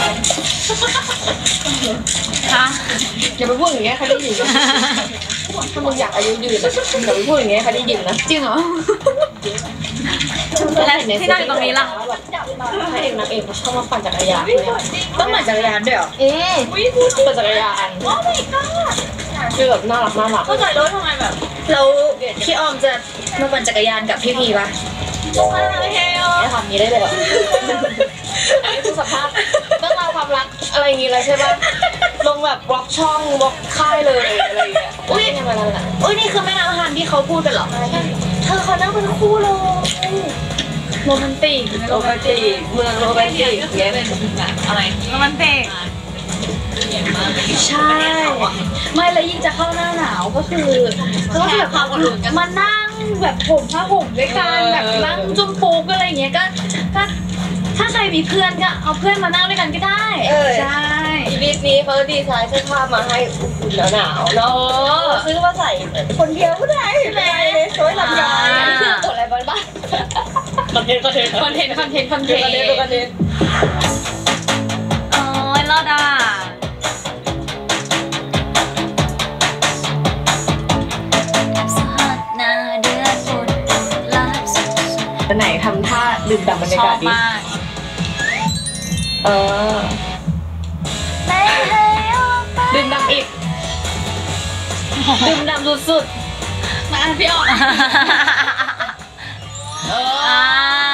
ฮะอย่าไปพูดอย่างเงี้ยใครได้ยินนะถ้ามึงอยากอายุยืนอะอย่าไปพูดอย่างเงี้ยใครได้ยินนะจริงเหรอและที่นั่งอยู่ตรงนี้ล่ะพระเอกนางเอกเขาชอบมาปั่นจักรยานต้องปั่นจักรยานด้วยเหรอปั่นจักรยานคือแบบน่ารักเข้าใจแล้วทำไมแบบแล้วพี่ออมจะมาปั่นจักรยานกับพี่พีปะทำนี้ได้เลยเหรออันนี้คือสัมภาษณ์เรื่องราวความรักอะไรอย่างงี้เลยใช่ปะลงแบบบล็อกช่องบล็อกค่ายเลยอะไรอย่างเงี้ยอุ้ยยังไงนั่นแหละอุ้ยนี่คือแม่น้ำฮันที่เขาพูดกันเหรอเธอเขานั่งเป็นคู่เลยโรแมนติกเมืองโรแมนติกเงี้ยอะไรโรแมนติกใช่ไม่แล้วยิ่งจะเข้าหน้าหนาวก็คือแบบมานั่งแบบผมผ้าห่มด้วยกันแบบนั่งจุ่มปุ๊กอะไรอย่างเงี้ยก็ถ้าใครมีเพื่อนก็เอาเพื่อนมานั่งด้วยกันก็ได้ใช่ชีวิตนี้เขาดีไซน์เสื้อผ้ามาให้อุ่นๆหนาวๆเนาะซื้อมาใส่คนเดียวก็ได้ใช่ไหมสวยลำยองอันนี้คือกดอะไรบ้างคอนเทนต์โอ้ยรอดอ่ะสหัสหน้าเดือดฝนลับสุดไหนทำท่าดื่มด่ำบรรชยาอกาบศดิมาก ไม่ให้ออกไปดื่มด่ำอีกดื่มด่ำสุดๆมาพี่ออกอ่า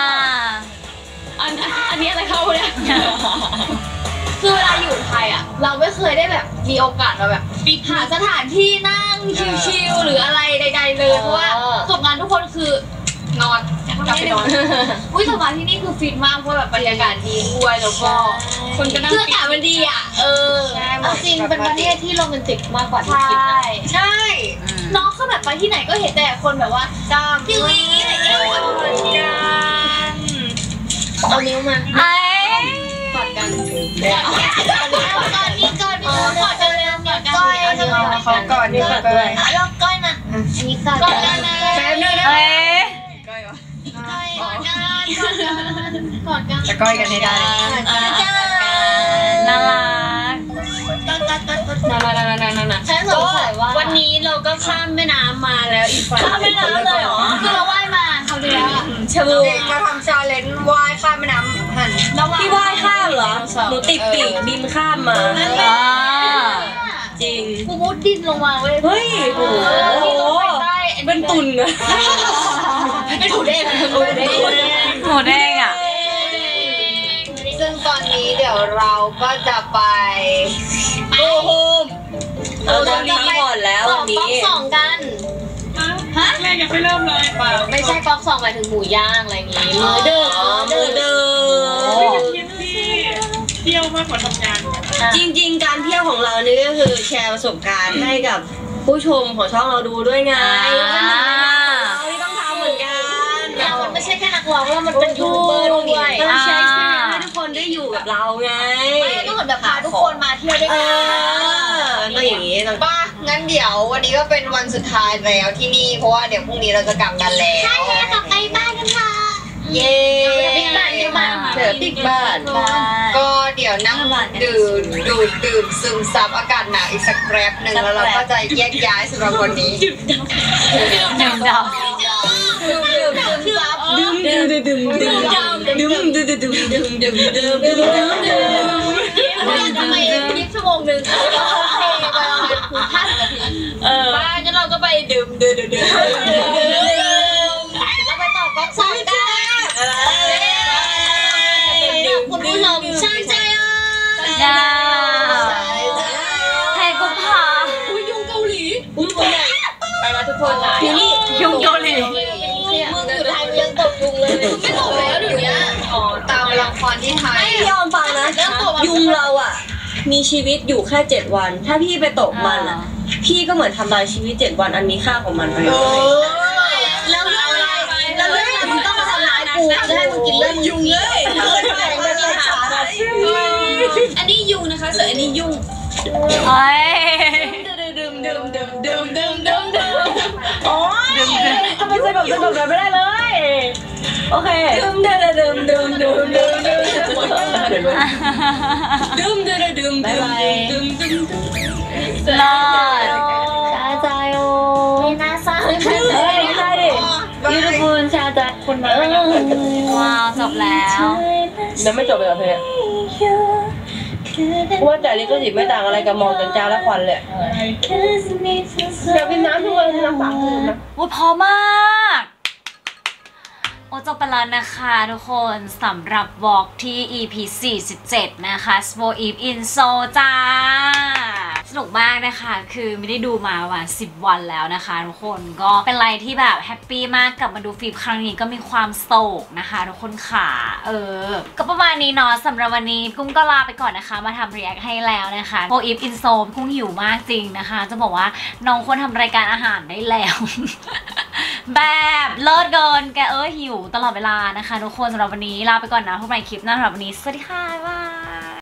อันนี้อะไรเข้าเนี่ยคือเวลาอยู่ไทยอ่ะเราไม่เคยได้แบบมีโอกาสมาแบบหาสถานที่นั่งชิลๆหรืออะไรใดๆเลยเพราะว่าจบงานทุกคนคือนอนกลับไปนอนอุ้ยแต่มาที่นี่คือฟินมากเพราะแบบบรรยากาศดีด้วยแล้วก็คนก็นั่งอากาศมันดีอ่ะจริงเป็นประเทศที่โรแมนติกมากกว่าที่คิดนะใช่น้องเขาแบบไปที่ไหนก็เห็นแต่คนแบบว่าจิ้วอี้เอวอ่อนกันเอานิ้วมาไอ้กอดกันก่อนนี่ก่อนนี่กอดกันเลยกอดกันก้อยเขากอดนี่กอดด้วยลอกก้อยมาอันนี้กอดกันนะแป๊บนึงนะเอ้ยกอดกันกอดกันจะก้อยกันให้ได้น่ารักฉันสงสัยว่าวันนี้เราก็ข้ามแม่น้ำมาแล้วอีกฝั่งข้ามแม่น้ำเลยเหรอคือเราว่ายมาเขาดีแล้วชบูมาทำชาเลนจ์ว่ายข้ามแม่น้ำหันพี่ว่ายข้ามเหรอหนูติดปีกบินข้ามมาอ่าจริงกูมุดดินลงมาเว้ยเฮ้ยโอ้โหเป็นตุ่นนะเป็นถูเด้งหมูแดงอ่ะซึ่งตอนนี้เดี๋ยวเราก็จะไปโอ้โหเราจะมีก่อนแล้ววันก๊อกนี้สองกันฮะแม่ยังไม่เริ่มเลยเปล่าไม่ใช่ก๊อกสองหมายถึงหมูย่างอะไรอย่างงี้มื้อดึกมือเดิคิดที่เที่ยวมากกว่าทำงานจริงๆ การเที่ยวของเรานี่ก็คือแชร์ประสบการณ์ให้กับผู้ชมของช่องเราดูด้วยไงแล้วก็หนึ่งในเราที่ต้องทำเหมือนกันแต่มันไม่ใช่แค่นักร้องแล้วมันเป็นยูทูบเบอร์ด้วยต้องแชร์ experience ให้ทุกคนได้อยู่กับเราไงไม่ก็เหมือนแบบพาทุกคนมาเที่ยวด้วยเอกันอก็อย่างนี้ต้องป้างั้นเดี๋ยววันนี้ก็เป็นวันสุดท้ายแล้วที่นี่เพราะว่าเดี๋ยวพรุ่งนี้เราจะกลับกันแล้วใช่ค่ะกลับไปบ้านกันค่ะเย้บิ๊กบ้านบิ๊กบ้านเดี๋ยวติ๊กบ้านก็เดี๋ยวนั่งดื่มซึมซับอากาศหนาวอีกสักแป๊บหนึ่งแล้วเราก็จะแยกย้ายสำหรับวันนี้หนึ่งดาวทำไมคลิปชั่วโมงนึงเพลงประมาณ50 นาทีบ้านงั้นเราก็ไปดื่มแล้วไปต่อก๊อกสองกันคุณผู้ชมช่างใจอ่ะดาวแทนกุมภาอุ้ยยุงเกาหลีไปแล้วทุกคนนะอยู่นี่ยุงโยลีมึงอยู่ไทยมึงยังตกยุงเลยไม่ตกแล้วเดี๋ยวนี้อ๋อตามละครที่ไทยพี่ยอมฟังนะ ยุงเราอ่ะ มีชีวิตอยู่แค่7 วัน ถ้าพี่ไปตกมันอ่ะ พี่ก็เหมือนทำลายชีวิต7 วันอันมีค่าของมันไปเลยแล้วเรื่องอะไรแล้วเรื่องอะไรมึงต้องมาทำร้ายกูจะให้มึงกินเลือดยุงเลย อันนี้ยุงนะคะส่วนอันนี้ยุงเอ้ยโอ้ยทำไมสงบแบบไม่ได้เลย โอเคดื่มรอดชาใจโอไม่น่าซ่าเฮ้ยใช่ดิยูทูบชาใจคนมาแล้วไม่จบเลยเหรอเพลงว่าแต่นี่ก็สิไม่ต่างอะไรกับมองจันจ้าและควันเลยอยากกินน้ำทุกวันน้ำ3 คืนนะว่าพอมาก โอ้จบไปแล้วนะคะทุกคนสำหรับวอล์กที่ EP 47 นะคะ For Eve in Seoul จ้า สนุกมากนะคะคือไม่ได้ดูมาว่า10 วันแล้วนะคะทุกคนก็เป็นอะไรที่แบบแฮปปี้มากกลับมาดูฟิล์มครั้งนี้ก็มีความโศกนะคะทุกคนค่ะก็ประมาณนี้เนาะสำหรับวันนี้กุ้งก็ลาไปก่อนนะคะมาทำ react ให้แล้วนะคะ For Eve in Seoul กุ้งหิวมากจริงนะคะจะบอกว่าน้องควรทำรายการอาหารได้แล้ว แบบเลิศเกินแกหิวตลอดเวลานะคะทุกคนสำหรับวันนี้ลาไปก่อนนะพบกันใหม่คลิปหน้าสำหรับวันนี้สวัสดีค่ะบ๊ายบาย